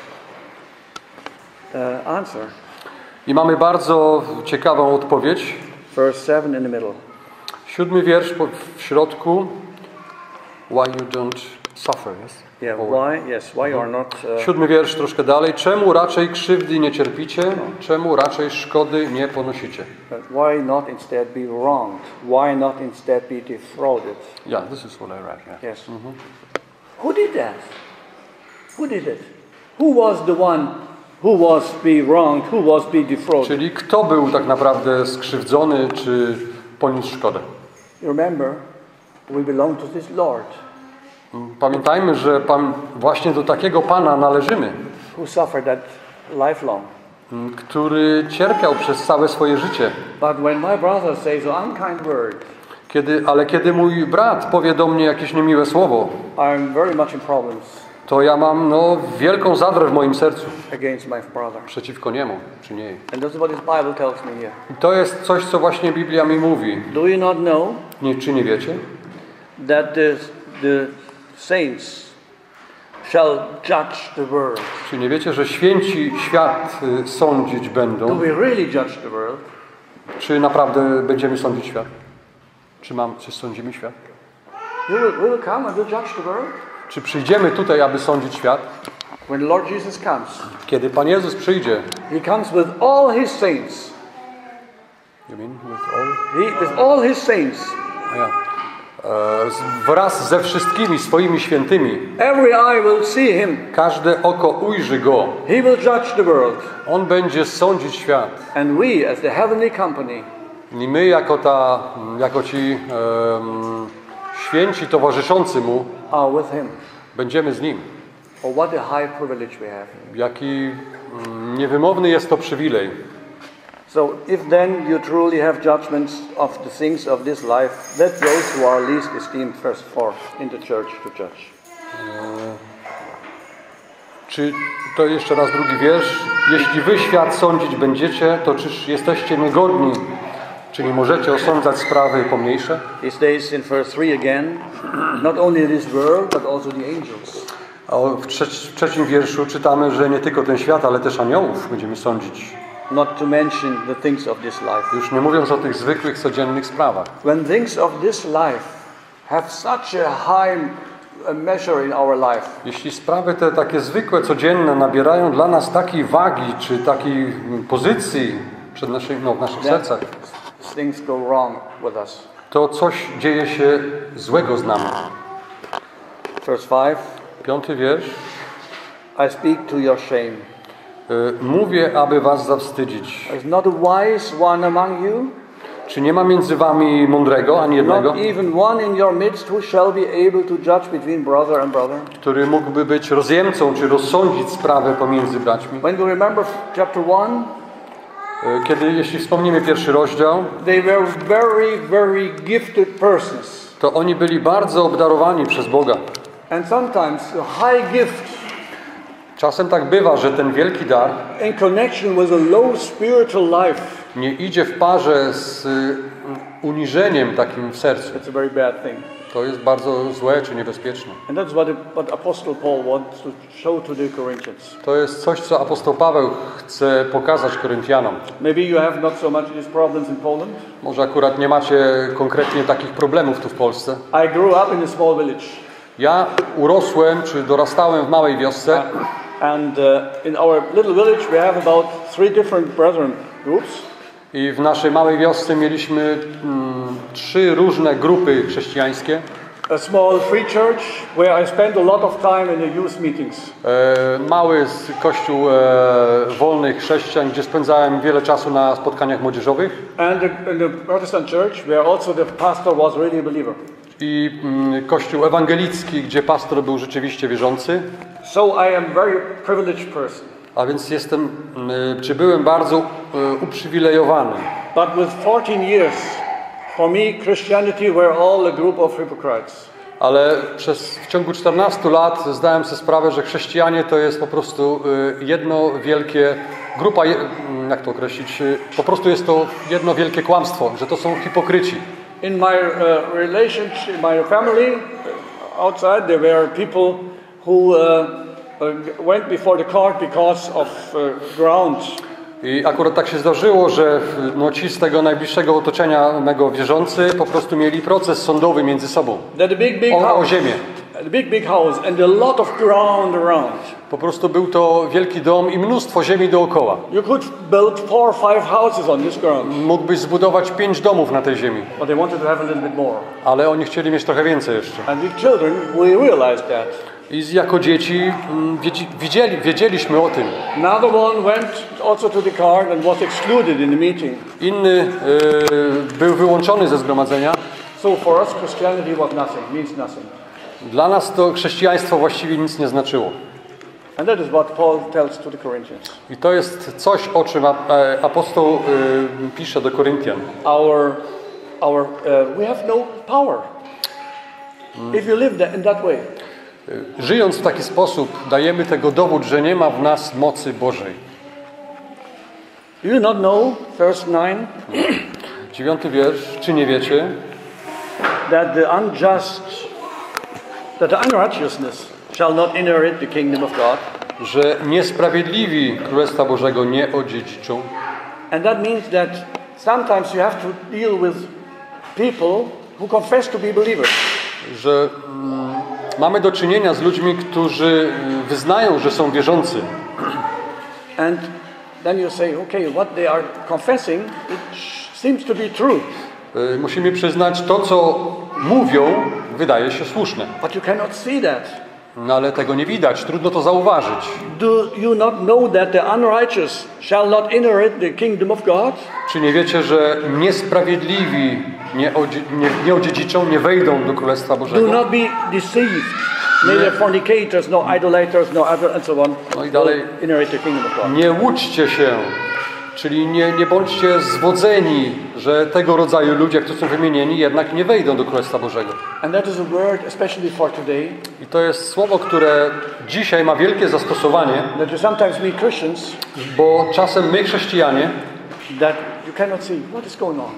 Speaker 1: uh, answer.
Speaker 2: I mamy bardzo ciekawą odpowiedź.
Speaker 1: Verse seven in the middle.
Speaker 2: Siódmy wiersz po- w środku. Why you don't suffer, yes?
Speaker 1: Yeah,
Speaker 2: Or-
Speaker 1: why? Yes, why you are not... Uh,
Speaker 2: Siódmy wiersz troszkę dalej. Czemu raczej krzywdy nie cierpicie? Czemu raczej szkody nie ponosicie?
Speaker 1: but why not instead be wronged? Why not instead be defrauded?
Speaker 2: Yeah, this is what I read. Yeah.
Speaker 1: Yes. Who did that? Who did it? Who was the one who was be wronged? Who was be defrauded?
Speaker 2: Czyli kto był tak naprawdę skrzywdzony czy poniósł szkodę?
Speaker 1: You remember, we belong to this Lord
Speaker 2: Pamiętajmy, że pan, właśnie do takiego Pana należymy,
Speaker 1: who suffered that lifelong.
Speaker 2: który cierpiał przez całe swoje życie.
Speaker 1: But when my brother says an unkind word,
Speaker 2: Kiedy, ale kiedy mój brat powie do mnie jakieś niemiłe słowo,
Speaker 1: I'm very much in problems
Speaker 2: to ja mam no, wielką zadrę w moim sercu
Speaker 1: against my brother.
Speaker 2: przeciwko niemu, czy niej.
Speaker 1: And that's what his Bible tells me here.
Speaker 2: I to jest coś, co właśnie Biblia mi mówi.
Speaker 1: Do you not know
Speaker 2: Nie, czy nie wiecie?
Speaker 1: that the, the saints shall judge the world?
Speaker 2: Czy nie wiecie, że święci świat y, sądzić
Speaker 1: Do
Speaker 2: będą?
Speaker 1: we really judge the world?
Speaker 2: Czy naprawdę będziemy sądzić świat? Czy, mam, czy sądzimy świat?
Speaker 1: We will, we will come and we'll judge the world?
Speaker 2: Czy przyjdziemy tutaj, aby sądzić świat?
Speaker 1: When the Lord Jesus comes,
Speaker 2: Kiedy Pan Jezus przyjdzie,
Speaker 1: He comes with all His saints.
Speaker 2: you mean with all?
Speaker 1: He, with all His saints.
Speaker 2: A ja. E, z- wraz ze wszystkimi swoimi świętymi,
Speaker 1: Every eye will see Him.
Speaker 2: każde oko ujrzy Go.
Speaker 1: He will judge the world.
Speaker 2: On będzie sądzić świat.
Speaker 1: And we, as the heavenly company,
Speaker 2: I my, jako, ta, jako ci em, święci towarzyszący Mu,
Speaker 1: are with Him.
Speaker 2: będziemy z Nim.
Speaker 1: Oh, what a high privilege we have.
Speaker 2: Jaki mm, niewymowny jest to przywilej.
Speaker 1: So, if then you truly have judgments of the things of this life, let those who are least esteemed first for in the church to judge.
Speaker 2: Czy to jeszcze raz drugi wiersz? Jeśli wy świat sądzić będziecie, to czyż jesteście niegodni? Czy nie możecie osądzać sprawy pomniejsze?
Speaker 1: He stays in verse three again, not only this world, but also the angels.
Speaker 2: A w, trzec- w trzecim wierszu czytamy, że nie tylko ten świat, ale też aniołów będziemy sądzić.
Speaker 1: Not to mention the things of this life.
Speaker 2: Już nie mówiąc o tych zwykłych, codziennych sprawach.
Speaker 1: When things of this life have such a high measure in our life,
Speaker 2: Jeśli sprawy te takie zwykłe, codzienne nabierają dla nas takiej wagi, czy takiej pozycji przed naszymi, no, w naszych
Speaker 1: then
Speaker 2: sercach,
Speaker 1: things go wrong with us.
Speaker 2: to to coś dzieje się złego z nami.
Speaker 1: Verse five.
Speaker 2: Piąty wiersz.
Speaker 1: I speak to your shame.
Speaker 2: Mówię, aby was zawstydzić.
Speaker 1: Is not a wise one among you?
Speaker 2: Czy nie ma między wami mądrego, ani jednego,
Speaker 1: Not even one in your midst who shall be able to judge between brother and brother?
Speaker 2: który mógłby być rozjemcą, czy rozsądzić sprawę pomiędzy braćmi?
Speaker 1: When we remember chapter one,
Speaker 2: Kiedy, jeśli wspomnimy pierwszy rozdział,
Speaker 1: they were very, very gifted persons.
Speaker 2: to oni byli bardzo obdarowani przez Boga.
Speaker 1: And sometimes a high gift
Speaker 2: Czasem tak bywa, że ten wielki dar
Speaker 1: in connection with a low spiritual life,
Speaker 2: nie idzie w parze z uniżeniem takim w sercu.
Speaker 1: it's a very bad thing.
Speaker 2: To jest bardzo złe czy niebezpieczne.
Speaker 1: And that's what, it, what Apostle Paul wants to show to the Corinthians.
Speaker 2: To jest coś, co apostoł Paweł chce pokazać Koryntianom.
Speaker 1: Maybe you have not so much these problems in Poland.
Speaker 2: Może akurat nie macie konkretnie takich problemów tu w Polsce.
Speaker 1: I grew up in a small village.
Speaker 2: Ja urosłem czy dorastałem w małej wiosce.
Speaker 1: And uh, in our little village we have about three different brethren groups.
Speaker 2: I w naszej małej wiosce mieliśmy mm, trzy różne grupy chrześcijańskie.
Speaker 1: A small free church where I spent a lot of time in the youth meetings.
Speaker 2: E, mały kościół e, wolnych chrześcijan, gdzie spędzałem wiele czasu na spotkaniach młodzieżowych.
Speaker 1: And the, and the Protestant church where also the pastor was really a believer.
Speaker 2: I mm, kościół ewangelicki, gdzie pastor był rzeczywiście wierzący.
Speaker 1: So I am very privileged person.
Speaker 2: A więc jestem, y, czy byłem bardzo y, uprzywilejowany.
Speaker 1: But with fourteen years, for me Christianity were all a group of hypocrites.
Speaker 2: Ale przez, w ciągu czternastu lat zdałem sobie sprawę, że chrześcijanie to jest po prostu y, jedno wielkie, grupa, je, jak to określić, y, po prostu jest to jedno wielkie kłamstwo, że to są hipokryci.
Speaker 1: In my uh, relationship, in my family, outside there were people who uh, uh, went before the court because of uh, ground.
Speaker 2: I akurat tak się zdarzyło, że no, ci z tego najbliższego otoczenia mego wierzący po prostu mieli proces sądowy między sobą
Speaker 1: That a big, big
Speaker 2: o, o
Speaker 1: house,
Speaker 2: ziemię.
Speaker 1: a big, big house and a lot of ground around.
Speaker 2: Po prostu był to wielki dom i mnóstwo ziemi dookoła.
Speaker 1: You could build four or five houses on this ground.
Speaker 2: Mógłbyś zbudować pięć domów na tej ziemi.
Speaker 1: But they wanted to have a little bit more.
Speaker 2: Ale oni chcieli mieć trochę więcej jeszcze.
Speaker 1: And we children, we realized that.
Speaker 2: I jako dzieci mm, wiedzi, wiedzieli, wiedzieliśmy o tym.
Speaker 1: Another one went also to the court and was excluded in the meeting.
Speaker 2: Inny y, był wyłączony ze zgromadzenia.
Speaker 1: So for us Christianity was nothing, means nothing.
Speaker 2: Dla nas to chrześcijaństwo właściwie nic nie znaczyło.
Speaker 1: And that is what Paul tells to the Corinthians.
Speaker 2: I to jest coś, o czym apostoł y, pisze do Koryntian.
Speaker 1: Our, our, uh, we have no power. If you live that, in that way.
Speaker 2: Żyjąc w taki sposób, dajemy tego dowód, że nie ma w nas mocy Bożej.
Speaker 1: Do you not know, verse nine,
Speaker 2: Dziewiąty wiersz. Czy nie wiecie,
Speaker 1: that the unjust, that the unrighteousness shall not inherit the kingdom of God?
Speaker 2: że niesprawiedliwi Królestwa Bożego nie odziedziczą?
Speaker 1: And that means that sometimes you have to deal with people who confess to be believers.
Speaker 2: Że mm, mamy do czynienia z ludźmi, którzy wyznają, że są wierzący.
Speaker 1: And then you say, okay, what they are confessing, it seems to be true.
Speaker 2: Musimy przyznać, to co mówią, wydaje się słuszne.
Speaker 1: But you cannot see that.
Speaker 2: No ale tego nie widać, trudno to zauważyć.
Speaker 1: Do you not know that the unrighteous shall not inherit the kingdom of God?
Speaker 2: Czy nie wiecie, że niesprawiedliwi nie, odzie, nie, nie odziedziczą, nie wejdą do Królestwa
Speaker 1: Do
Speaker 2: Bożego?
Speaker 1: not be deceived. Neither fornicators, no idolaters, no other, and so on.
Speaker 2: No i dalej.
Speaker 1: will inherit the kingdom of God.
Speaker 2: Nie łudźcie się, czyli nie, nie bądźcie zwodzeni, że tego rodzaju ludzie, którzy są wymienieni, jednak nie wejdą do Królestwa Bożego.
Speaker 1: And that is a word especially for today.
Speaker 2: I to jest słowo, które dzisiaj ma wielkie zastosowanie,
Speaker 1: That you sometimes meet Christians
Speaker 2: bo czasem my, chrześcijanie,
Speaker 1: that you cannot see what is going on.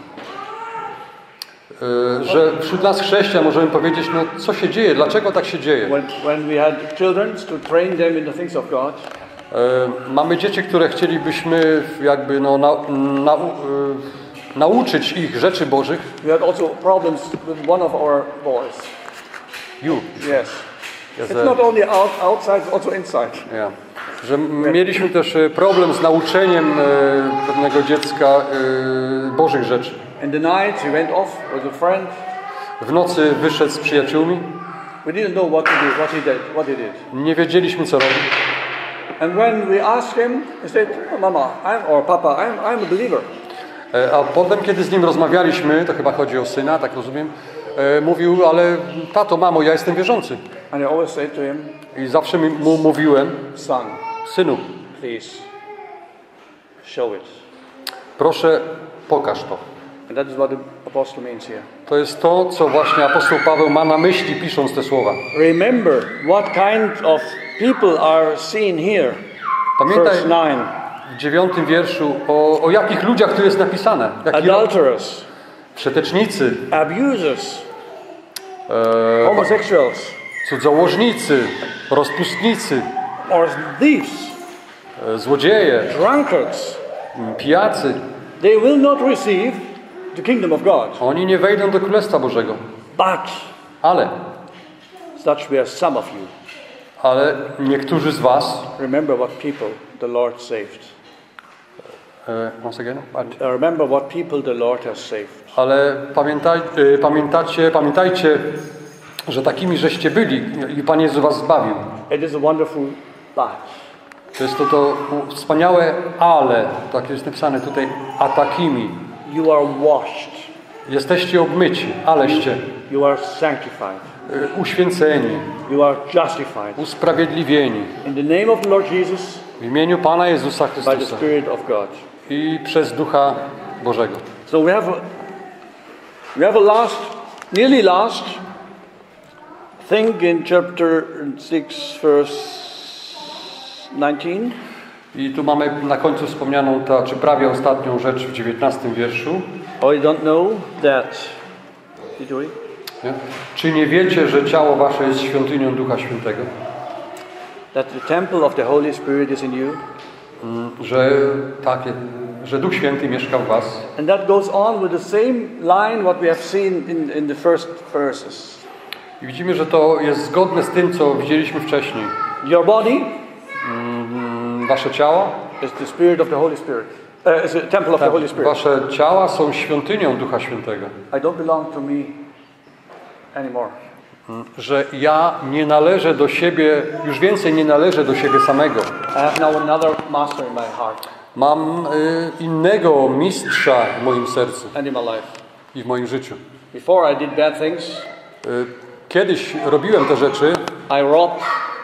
Speaker 2: yy, że wśród nas chrześcijan możemy powiedzieć, no co się dzieje, dlaczego tak się dzieje.
Speaker 1: When, when we had children to train them in the things of God,
Speaker 2: Yy, mamy dzieci, które chcielibyśmy jakby no, na, na, yy, nauczyć ich rzeczy Bożych.
Speaker 1: we had also problems with one of our boys.
Speaker 2: You.
Speaker 1: Yes.
Speaker 2: Yes,
Speaker 1: It's
Speaker 2: uh,
Speaker 1: not only out, outside, it's also inside.
Speaker 2: Yeah. że mieliśmy też e, problem z nauczeniem e, pewnego dziecka e, Bożych rzeczy.
Speaker 1: In the night he went off with a friend.
Speaker 2: W nocy wyszedł z przyjaciółmi.
Speaker 1: We didn't know what he did, what he did, what he did.
Speaker 2: Nie wiedzieliśmy, co robi.
Speaker 1: And when we asked him, he said, oh, Mama, I'm, or Papa, I'm, I'm a believer.
Speaker 2: E, a potem, kiedy z nim rozmawialiśmy, to chyba chodzi o syna, tak rozumiem, e, mówił, ale tato, mamo, ja jestem wierzący.
Speaker 1: And I always said to him,
Speaker 2: I zawsze mi- mu mówiłem,
Speaker 1: son,
Speaker 2: synu,
Speaker 1: please, show it.
Speaker 2: proszę, pokaż to.
Speaker 1: And that is what the apostle means here.
Speaker 2: To jest to, co właśnie apostoł Paweł ma na myśli, pisząc te słowa.
Speaker 1: Remember what kind of people are seen here.
Speaker 2: Pamiętaj
Speaker 1: Verse nine.
Speaker 2: w dziewiątym wierszu, o, o jakich ludziach tu jest napisane. Jaki
Speaker 1: Adulterers,
Speaker 2: przetecznicy,
Speaker 1: abusers,
Speaker 2: e,
Speaker 1: homosexuals,
Speaker 2: cudzołożnicy, rozpustnicy,
Speaker 1: or thieves,
Speaker 2: e, złodzieje,
Speaker 1: drunkards.
Speaker 2: m, pijacy.
Speaker 1: They will not receive the kingdom of God.
Speaker 2: Oni nie wejdą do Królestwa Bożego.
Speaker 1: But
Speaker 2: Ale,
Speaker 1: such were some of you.
Speaker 2: ale niektórzy z was,
Speaker 1: Remember what people the Lord saved.
Speaker 2: e, once again, but-
Speaker 1: Uh, remember what people the Lord has saved.
Speaker 2: ale pamiętaj, e, pamiętacie, pamiętajcie, że takimi żeście byli i Pan Jezus was zbawił.
Speaker 1: It is a wonderful but.
Speaker 2: To jest to, to wspaniałe ale, tak jest napisane tutaj, a takimi.
Speaker 1: You are washed.
Speaker 2: Jesteście obmyci, aleście
Speaker 1: You are sanctified.
Speaker 2: e, uświęceni,
Speaker 1: You are justified.
Speaker 2: usprawiedliwieni
Speaker 1: In the name of the Lord Jesus,
Speaker 2: w imieniu Pana Jezusa
Speaker 1: by the
Speaker 2: Chrystusa
Speaker 1: Spirit of God.
Speaker 2: i przez Ducha Bożego.
Speaker 1: So we have a, we have a last, nearly last thing in chapter six, verse nineteen.
Speaker 2: I tu mamy na końcu wspomnianą, ta, czy prawie ostatnią rzecz w dziewiętnastym wierszu.
Speaker 1: Oh, you don't know that. Did you read?
Speaker 2: Nie? Czy nie wiecie, że ciało wasze jest świątynią Ducha Świętego?
Speaker 1: That the temple of the Holy Spirit is in you.
Speaker 2: Że, tak, że Duch Święty mieszka w was.
Speaker 1: And that goes on with the same line what we have seen in, in the first verses.
Speaker 2: I widzimy, że to jest zgodne z tym, co widzieliśmy wcześniej.
Speaker 1: Your body
Speaker 2: Wasze ciała,
Speaker 1: is the Spirit of the Holy Spirit. Uh, is a temple of the Holy Spirit.
Speaker 2: wasze ciała są świątynią Ducha Świętego.
Speaker 1: I don't belong to me anymore.
Speaker 2: Że ja nie należę do siebie, już więcej nie należę do siebie samego.
Speaker 1: I have now another master in my heart
Speaker 2: Mam y, innego mistrza w moim sercu
Speaker 1: and in my life.
Speaker 2: i w moim życiu.
Speaker 1: Before I did bad things,
Speaker 2: Y, kiedyś robiłem te rzeczy.
Speaker 1: I robbed.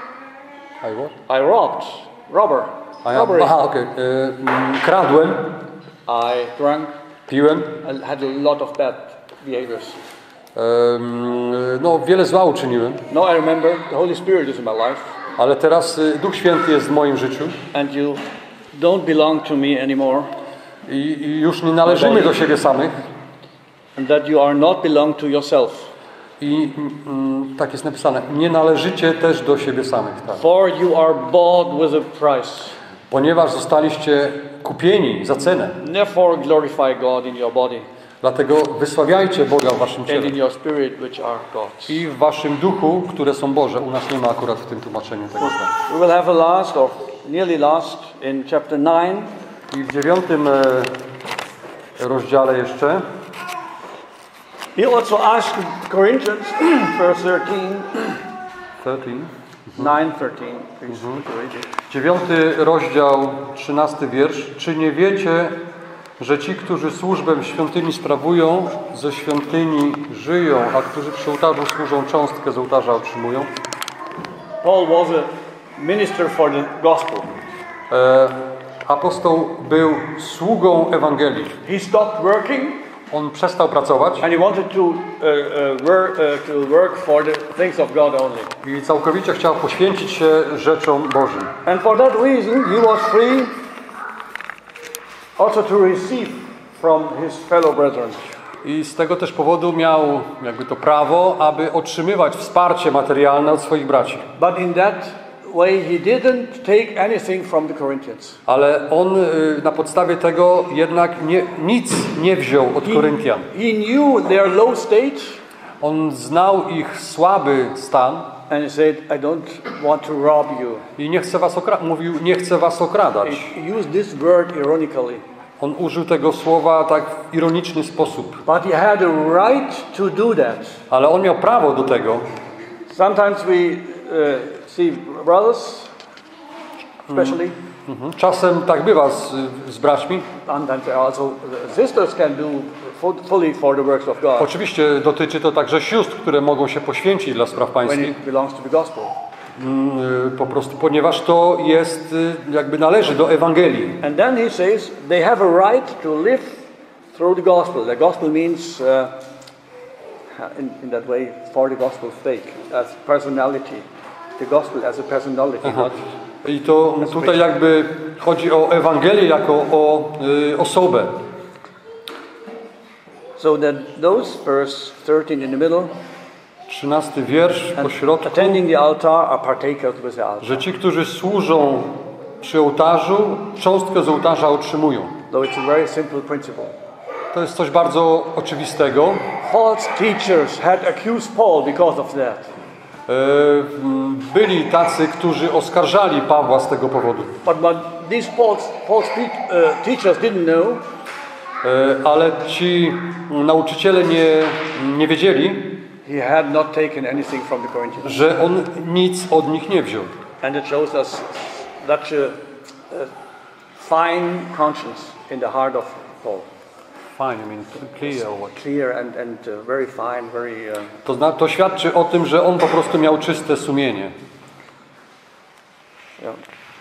Speaker 2: I what?
Speaker 1: I robbed. Robber.
Speaker 2: A ja,
Speaker 1: Robbery.
Speaker 2: aha, okej. Okay. Mm, kradłem,
Speaker 1: I drank.
Speaker 2: piłem.
Speaker 1: I had a lot of bad behaviors.
Speaker 2: Ym, no, wiele zła uczyniłem,
Speaker 1: Now I remember the Holy Spirit is in my life,
Speaker 2: ale teraz y, Duch Święty jest w moim życiu
Speaker 1: and you don't belong to me anymore,
Speaker 2: i, i już nie należymy do siebie samych.
Speaker 1: and that you are not belong to yourself.
Speaker 2: I mm, tak jest napisane, nie należycie też do siebie samych, tak.
Speaker 1: For you are bought with a price.
Speaker 2: Ponieważ zostaliście kupieni za cenę.
Speaker 1: Therefore glorify God in your body
Speaker 2: Dlatego wysławiajcie Boga w waszym
Speaker 1: and
Speaker 2: ciele
Speaker 1: in your spirit, which are God's.
Speaker 2: i w waszym duchu, które są Boże. U nas nie ma akurat w tym tłumaczeniu tego zdania.
Speaker 1: We will have a last, or nearly last, in chapter nine.
Speaker 2: I w dziewiątym e, rozdziale jeszcze
Speaker 1: He also asked the Corinthians, verse thirteen,
Speaker 2: thirteen.
Speaker 1: nine thirteen, please read it.
Speaker 2: Dziewiąty rozdział, trzynasty wiersz. Czy nie wiecie, że ci, którzy służbę w świątyni sprawują, ze świątyni żyją, a którzy przy ołtarzu służą, cząstkę z ołtarza otrzymują?
Speaker 1: Paul was a minister for the gospel.
Speaker 2: E, apostoł był sługą Ewangelii.
Speaker 1: He stopped working
Speaker 2: On przestał pracować
Speaker 1: and he wanted to, uh, uh, work, uh, to work for the things of God only.
Speaker 2: i całkowicie chciał poświęcić się rzeczom Bożym.
Speaker 1: And for that reason he was free also to receive from his fellow brethren.
Speaker 2: I z tego też powodu miał jakby to prawo, aby otrzymywać wsparcie materialne od swoich braci.
Speaker 1: But in that way he didn't take anything from the Corinthians.
Speaker 2: Ale on y, na podstawie tego jednak nie, nic nie wziął od
Speaker 1: He,
Speaker 2: Koryntian.
Speaker 1: he knew their low state.
Speaker 2: On znał ich słaby stan
Speaker 1: and he said, I don't want to rob you.
Speaker 2: i nie chce was okra- mówił, nie chcę was okradać.
Speaker 1: He used this word ironically.
Speaker 2: On użył tego słowa tak w ironiczny sposób.
Speaker 1: But he had a right to do that.
Speaker 2: Ale on miał prawo do tego.
Speaker 1: Sometimes we uh, see brothers, especially,
Speaker 2: Mhm. Czasem tak bywa z, z braćmi.
Speaker 1: sometimes also sisters can do fu- fully for the works of God
Speaker 2: Oczywiście dotyczy to także sióstr, które mogą się poświęcić dla spraw
Speaker 1: when
Speaker 2: pańskich.
Speaker 1: it belongs to the gospel.
Speaker 2: Mm, Po prostu, ponieważ to jest, y, jakby należy do Ewangelii.
Speaker 1: And then he says they have a right to live through the gospel. The gospel means, uh, in, in that way, for the gospel's sake, as personality. The gospel as a personality, not
Speaker 2: I to tutaj jakby chodzi o Ewangelię jako o y, osobę.
Speaker 1: so that those, verse thirteen in the middle,
Speaker 2: Trzynasty wiersz po środku,
Speaker 1: attending the altar are partakers with the altar.
Speaker 2: że ci, którzy służą przy ołtarzu, cząstkę z ołtarza otrzymują.
Speaker 1: Though it's a very simple principle.
Speaker 2: To jest coś bardzo oczywistego.
Speaker 1: False teachers had accused Paul because of that.
Speaker 2: E, Byli tacy, którzy oskarżali Pawła z tego powodu.
Speaker 1: But what these false, false te- uh, teachers didn't know
Speaker 2: E, Ale ci nauczyciele nie, nie wiedzieli,
Speaker 1: he had not taken anything from the Corinthians.
Speaker 2: że on nic od nich nie wziął.
Speaker 1: And it shows us such a, a fine conscience in the heart of Paul.
Speaker 2: Fine, I mean clear or what?
Speaker 1: Clear and, and uh, very fine, very... Uh,
Speaker 2: To, zna, to świadczy o tym, że on po prostu miał czyste sumienie.
Speaker 1: yeah.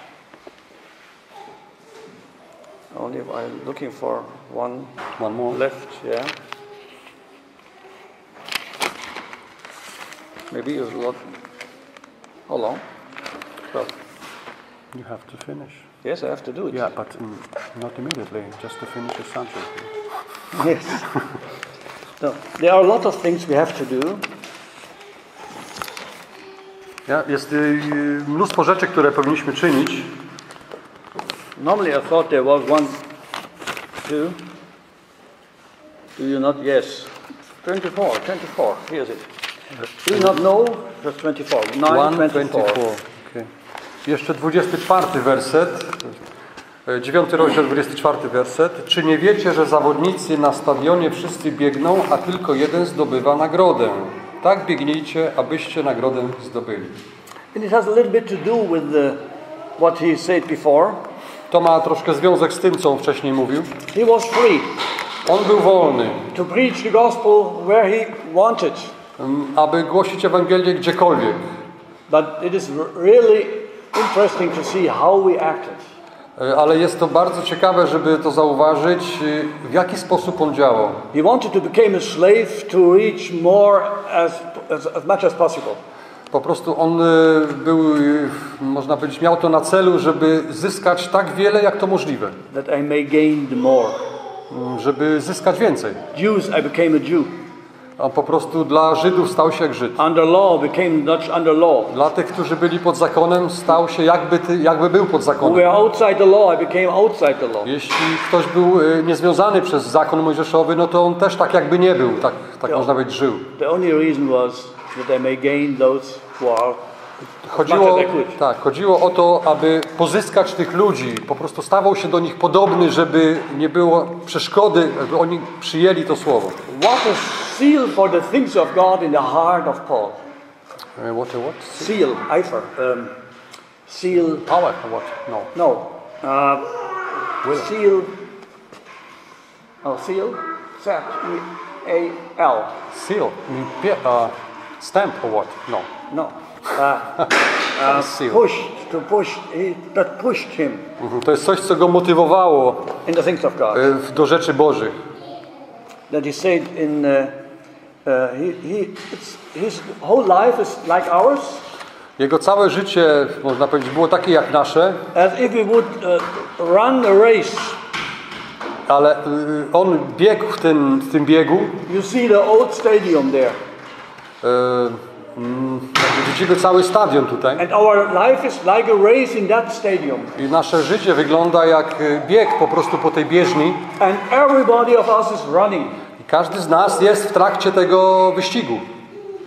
Speaker 1: Only I'm looking for one
Speaker 2: One more.
Speaker 1: left, yeah. Maybe it's a lot... How long? Well,
Speaker 2: You have to finish.
Speaker 1: yes, I have to do it.
Speaker 2: Yeah, but um, not immediately, just to finish the sentence.
Speaker 1: Yes. No, there are a lot of things we have to do.
Speaker 2: Ja, jest y, mnóstwo rzeczy, które powinniśmy czynić.
Speaker 1: Normally I thought there was one, two. Do you not? Yes. twenty-four, twenty-four. Here's it. Do you not know? That's twenty-four. nine, twenty-four.
Speaker 2: Okay. Jeszcze dwudziesty czwarty werset. e, Dziewiąty rozdział, dwudziesty czwarty werset. Czy nie wiecie, że zawodnicy na stadionie wszyscy biegną, a tylko jeden zdobywa nagrodę? Tak biegnijcie, abyście nagrodę zdobyli.
Speaker 1: And it has a little bit to do with the, what he said before.
Speaker 2: To ma troszkę związek z tym, co on wcześniej mówił.
Speaker 1: He was free
Speaker 2: On był wolny,
Speaker 1: to preach the gospel where he wanted.
Speaker 2: m, aby głosić Ewangelię gdziekolwiek.
Speaker 1: But it is really interesting to see how we acted.
Speaker 2: E, Ale jest to bardzo ciekawe, żeby to zauważyć, y, w jaki sposób on działał.
Speaker 1: He wanted to become a slave to reach more as, as, as much as possible.
Speaker 2: Po prostu on y, był, y, można powiedzieć, miał to na celu, żeby zyskać tak wiele, jak to możliwe.
Speaker 1: That I may gain the more.
Speaker 2: M, Żeby zyskać więcej.
Speaker 1: Jews, I became a Jew.
Speaker 2: A po prostu dla Żydów stał się jak Żyd.
Speaker 1: Under law, became not under law.
Speaker 2: Dla tych, którzy byli pod zakonem, stał się jakby, ty, jakby był pod
Speaker 1: Who were
Speaker 2: zakonem.
Speaker 1: outside the law, I became outside the law.
Speaker 2: Jeśli ktoś był y, niezwiązany przez zakon mojżeszowy, no to on też tak jakby nie był, tak, tak
Speaker 1: Ja.
Speaker 2: można powiedzieć, żył.
Speaker 1: The only reason was that I may gain those who are
Speaker 2: Chodziło,
Speaker 1: much as I could.
Speaker 2: tak, chodziło o to, aby pozyskać tych ludzi, po prostu stawał się do nich podobny, żeby nie było przeszkody, aby oni przyjęli to słowo.
Speaker 1: What a seal for the things of God in the heart of Paul.
Speaker 2: E, What, what?
Speaker 1: Seal, Eifer. Um, seal,
Speaker 2: Power, what? No.
Speaker 1: no. Uh,
Speaker 2: Will.
Speaker 1: seal. Oh, seal? Set. E A L.
Speaker 2: Seal, I mean, pie- uh, stamp or what? No.
Speaker 1: No. Uh, uh,
Speaker 2: Seal.
Speaker 1: pushed, to push, he, that pushed him
Speaker 2: Mhm. To jest coś, co go motywowało
Speaker 1: in the things of God.
Speaker 2: e, w- do rzeczy Bożych.
Speaker 1: That he said in, uh, uh, he, he, it's, his whole life is like ours,
Speaker 2: Jego całe życie, można powiedzieć, było takie jak nasze,
Speaker 1: as if we would uh, run a race.
Speaker 2: ale y, on biegł w tym, w tym biegu.
Speaker 1: You see the old stadium there.
Speaker 2: E, mm, Widzimy cały stadion tutaj.
Speaker 1: And our life is like a race in that stadium.
Speaker 2: I nasze życie wygląda jak y, bieg po prostu po tej bieżni.
Speaker 1: And everybody of us is running.
Speaker 2: I każdy z nas jest w trakcie tego wyścigu.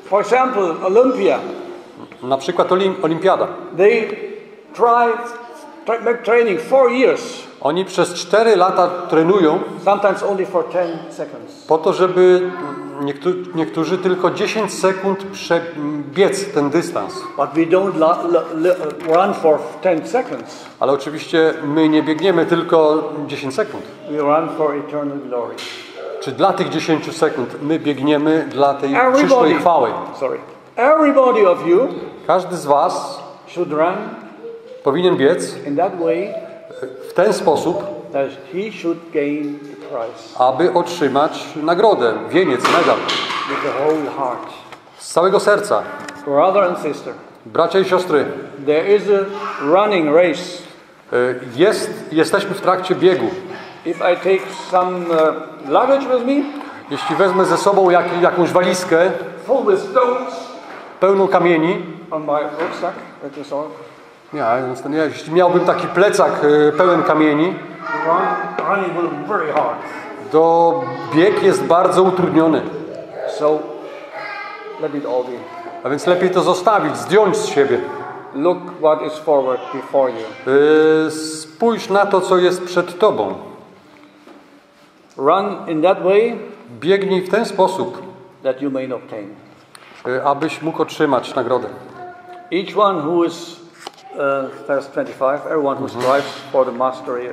Speaker 1: For example, Olympia.
Speaker 2: Na przykład olim, olimpiada.
Speaker 1: They try, try make training four years.
Speaker 2: Oni przez cztery lata trenują
Speaker 1: Sometimes only for ten seconds.
Speaker 2: po to, żeby niektó niektórzy tylko dziesięć sekund przebiec ten dystans.
Speaker 1: But we don't la, la, la, run for ten seconds.
Speaker 2: Ale oczywiście my nie biegniemy tylko dziesięć sekund.
Speaker 1: We run for eternal glory.
Speaker 2: Czy dla tych dziesięciu sekund my biegniemy dla tej
Speaker 1: Everybody,
Speaker 2: przyszłej chwały?
Speaker 1: sorry. Everybody of you
Speaker 2: Każdy z was
Speaker 1: should run
Speaker 2: powinien biec
Speaker 1: in that way
Speaker 2: w ten sposób,
Speaker 1: that he should gain the prize
Speaker 2: aby otrzymać nagrodę, wieniec, medal.
Speaker 1: with the whole heart.
Speaker 2: Z całego serca.
Speaker 1: Brother and sister,
Speaker 2: Bracia i siostry,
Speaker 1: there is a running race.
Speaker 2: y, jest, jesteśmy w trakcie biegu.
Speaker 1: If I take some uh, luggage with me,
Speaker 2: Jeśli wezmę ze sobą jak, jakąś walizkę
Speaker 1: full with stones
Speaker 2: pełną kamieni,
Speaker 1: on my rucksack, that you saw,
Speaker 2: nie, nie, jeśli miałbym taki plecak y, pełen kamieni,
Speaker 1: run, running will be very hard.
Speaker 2: to bieg jest bardzo utrudniony.
Speaker 1: So let it all be.
Speaker 2: A więc lepiej to zostawić, zdjąć z siebie.
Speaker 1: Look what is forward before you.
Speaker 2: Y, spójrz na to, co jest przed tobą.
Speaker 1: Run in that way
Speaker 2: Biegnij w ten sposób,
Speaker 1: that you may obtain.
Speaker 2: y, abyś mógł otrzymać nagrodę.
Speaker 1: Each one who is, uh, verse twenty-five, everyone who strives for the mastery.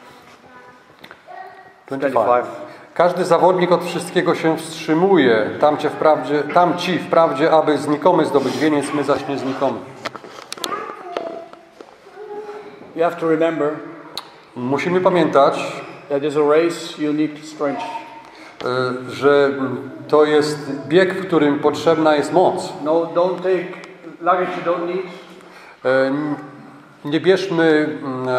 Speaker 1: twenty-five.
Speaker 2: Każdy zawodnik od wszystkiego się wstrzymuje. Tam, cię wprawdzie, tam ci wprawdzie, aby znikomy zdobyć wieniec, my zaś nie znikomy.
Speaker 1: You have to remember
Speaker 2: Musimy pamiętać,
Speaker 1: that is a race you need strength.
Speaker 2: y, że to jest bieg, w którym potrzebna jest moc.
Speaker 1: No, don't take luggage you don't need.
Speaker 2: Y, Nie bierzmy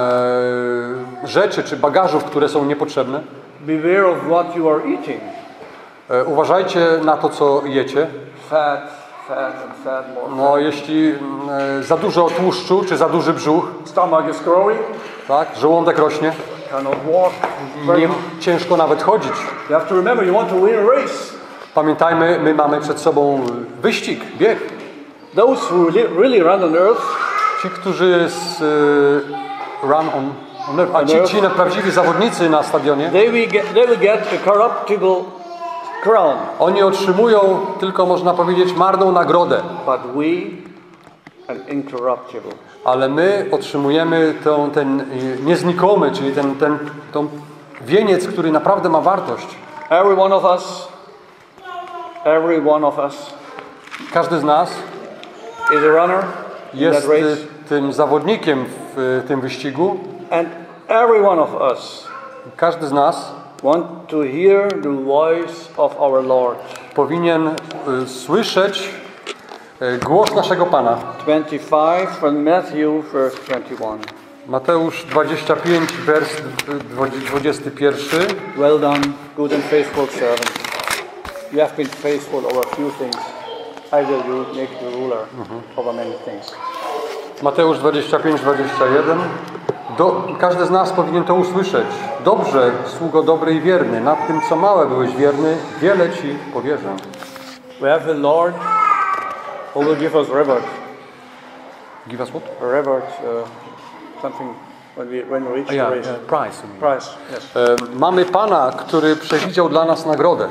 Speaker 2: y, rzeczy czy bagażów, które są niepotrzebne.
Speaker 1: Beware of what you are eating.
Speaker 2: Y, Uważajcie na to, co jecie.
Speaker 1: Fat, fat and fat more.
Speaker 2: No, jeśli y, za dużo tłuszczu czy za duży brzuch,
Speaker 1: Stomach is growing,
Speaker 2: tak, żołądek rośnie,
Speaker 1: cannot walk.
Speaker 2: nie, ciężko nawet chodzić.
Speaker 1: You have to remember you want to win a race.
Speaker 2: Pamiętajmy, my mamy przed sobą wyścig, bieg.
Speaker 1: Those who li- really run on earth,
Speaker 2: Ci, którzy z, y, run on, on earth, a ci, ci na prawdziwi zawodnicy na stadionie,
Speaker 1: they will get, they will get a corruptible crown.
Speaker 2: oni otrzymują tylko, można powiedzieć, marną nagrodę.
Speaker 1: But we, an incorruptible.
Speaker 2: Ale my otrzymujemy tą, ten y, nieznikomy, czyli ten, ten tą wieniec, który naprawdę ma wartość.
Speaker 1: Every one of us, every one of us
Speaker 2: Każdy z nas
Speaker 1: is a runner in that
Speaker 2: jest
Speaker 1: race.
Speaker 2: y, tym zawodnikiem w y, tym wyścigu.
Speaker 1: And every one of us
Speaker 2: Każdy z nas
Speaker 1: want to hear the voice of our Lord.
Speaker 2: powinien y, słyszeć y, głos naszego Pana.
Speaker 1: twenty-five from Matthew, verse twenty-one.
Speaker 2: Mateusz dwadzieścia pięć, wers dwudziesty pierwszy.
Speaker 1: Well done, good and faithful servant. You have been faithful over a few things. I will you make you ruler over many things.
Speaker 2: Mateusz dwadzieścia pięć, dwadzieścia jeden. Do, każdy z nas powinien to usłyszeć. Dobrze, sługo dobry i wierny. Nad tym, co małe byłeś wierny, wiele Ci powierzę.
Speaker 1: We have the Lord who will give us reward.
Speaker 2: Give us what?
Speaker 1: A reward, uh, something when we when we reach
Speaker 2: Yeah,
Speaker 1: the race.
Speaker 2: yeah, prize.
Speaker 1: Prize, yes.
Speaker 2: E, mamy Pana, który przewidział dla nas nagrodę.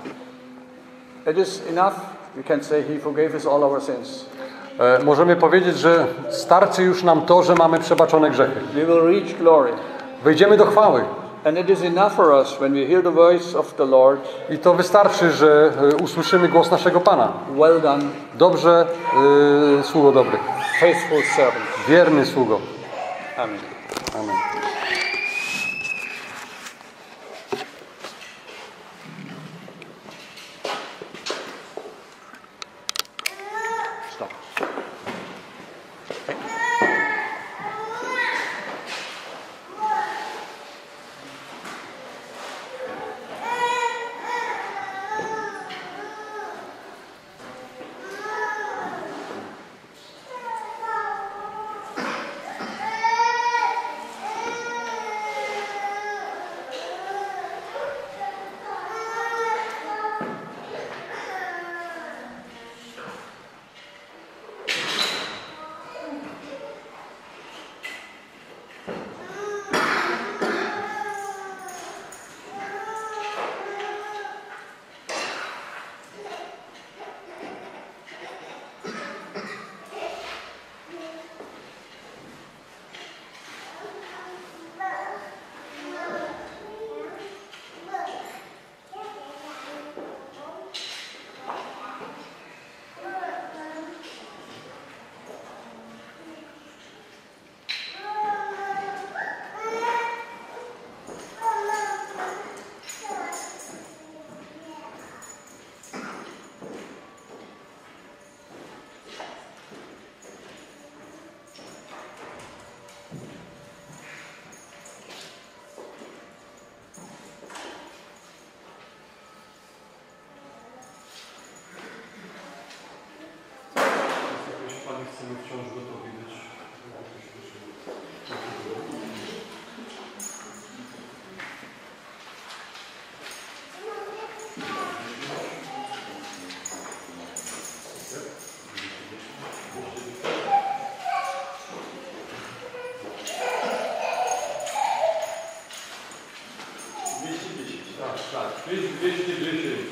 Speaker 1: It is enough. We can say He forgave us all our sins.
Speaker 2: E, możemy powiedzieć, że starczy już nam to, że mamy przebaczone grzechy.
Speaker 1: We will reach glory.
Speaker 2: Wejdziemy do chwały.
Speaker 1: And it is enough for us when we hear the voice of the Lord.
Speaker 2: I to wystarczy, że e, usłyszymy głos naszego Pana.
Speaker 1: Well done,
Speaker 2: Dobrze, e, sługo dobry.
Speaker 1: faithful servant.
Speaker 2: Wierny sługo.
Speaker 1: Amen.
Speaker 2: Amen.
Speaker 1: Stop.
Speaker 2: Panie chcemy wciąż gotowi być. Tak, tak. dwieście dziesięć.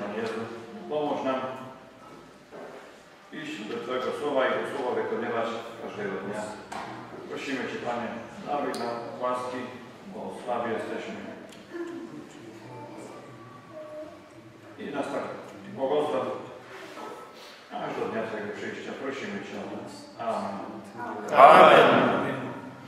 Speaker 3: Panie Jezu, pomóż nam iść do Twojego słowa i to słowo wykonywać każdego dnia. Prosimy Cię, Panie, daruj nam łaski, bo słabi jesteśmy. I nas tak błogosław aż do dnia Twojego przyjścia. Prosimy Cię o to. Amen.
Speaker 4: Amen.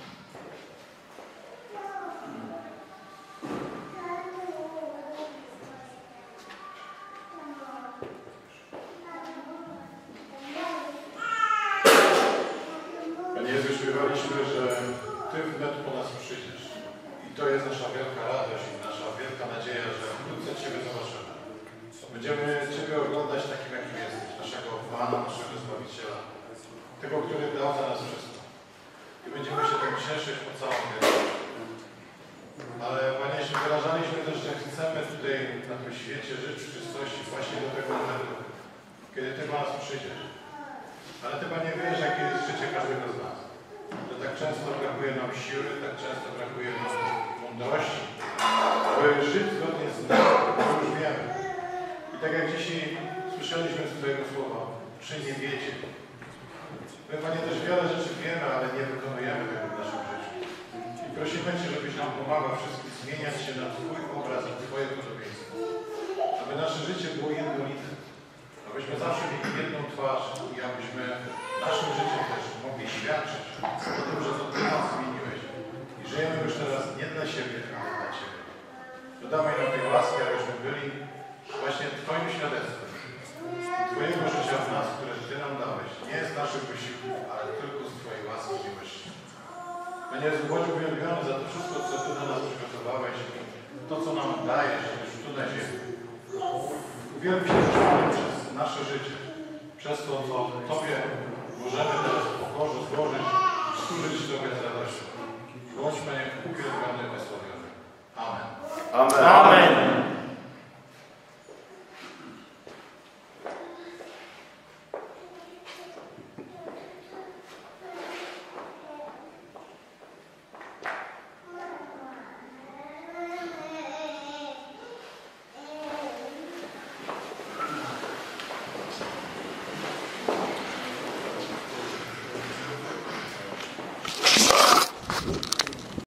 Speaker 5: Panie Jezu, śpiewaliśmy, że Ty wnet po nas przyjdziesz. I to jest nasza wielka radość i nasza wielka nadzieja, że wkrótce Ciebie zobaczymy. Będziemy Ciebie oglądać takim, jakim jesteś, naszego Pana, naszego Zbawiciela, tego, który dał za nas wszystko. I będziemy się tym cieszyć po całą wieczność. Ale Panie, jeśli wyrażaliśmy też, że chcemy tutaj na tym świecie żyć w czystości właśnie do tego momentu, kiedy Ty po nas przyjdziesz. Ale Ty, Panie, wiesz, jakie jest życie każdego z nas. Że tak często brakuje nam siły, tak często brakuje nam mądrości, by żyć zgodnie z tym, to już wiemy. I tak jak dzisiaj słyszeliśmy z Twojego słowa, czy nie wiecie. My, Panie, też wiele rzeczy wiemy, ale nie wykonujemy tego w naszym życiu. I prosimy Cię, żebyś nam pomagał wszystkich zmieniać się na Twój obraz i Twoje podobieństwo. Aby nasze życie było jednolite. Abyśmy zawsze mieli jedną twarz i abyśmy naszym życiem też mogli świadczyć o tym, że to Ty nas zmieniłeś. I żyjemy już teraz nie dla siebie, ale dla Ciebie. Dodawaj nam tej łaski, abyśmy byli właśnie Twoim świadectwem. Twojego życia w nas, które Ty nam dałeś. Nie z naszych wysiłków, ale tylko z Twojej łaski i miłości. Panie Jezu, bądź uwielbiony za to wszystko, co Ty dla nas przygotowałeś. To, co nam dajesz już tu na ziemi. Uwielbiam Cię przez nasze życie, przez to,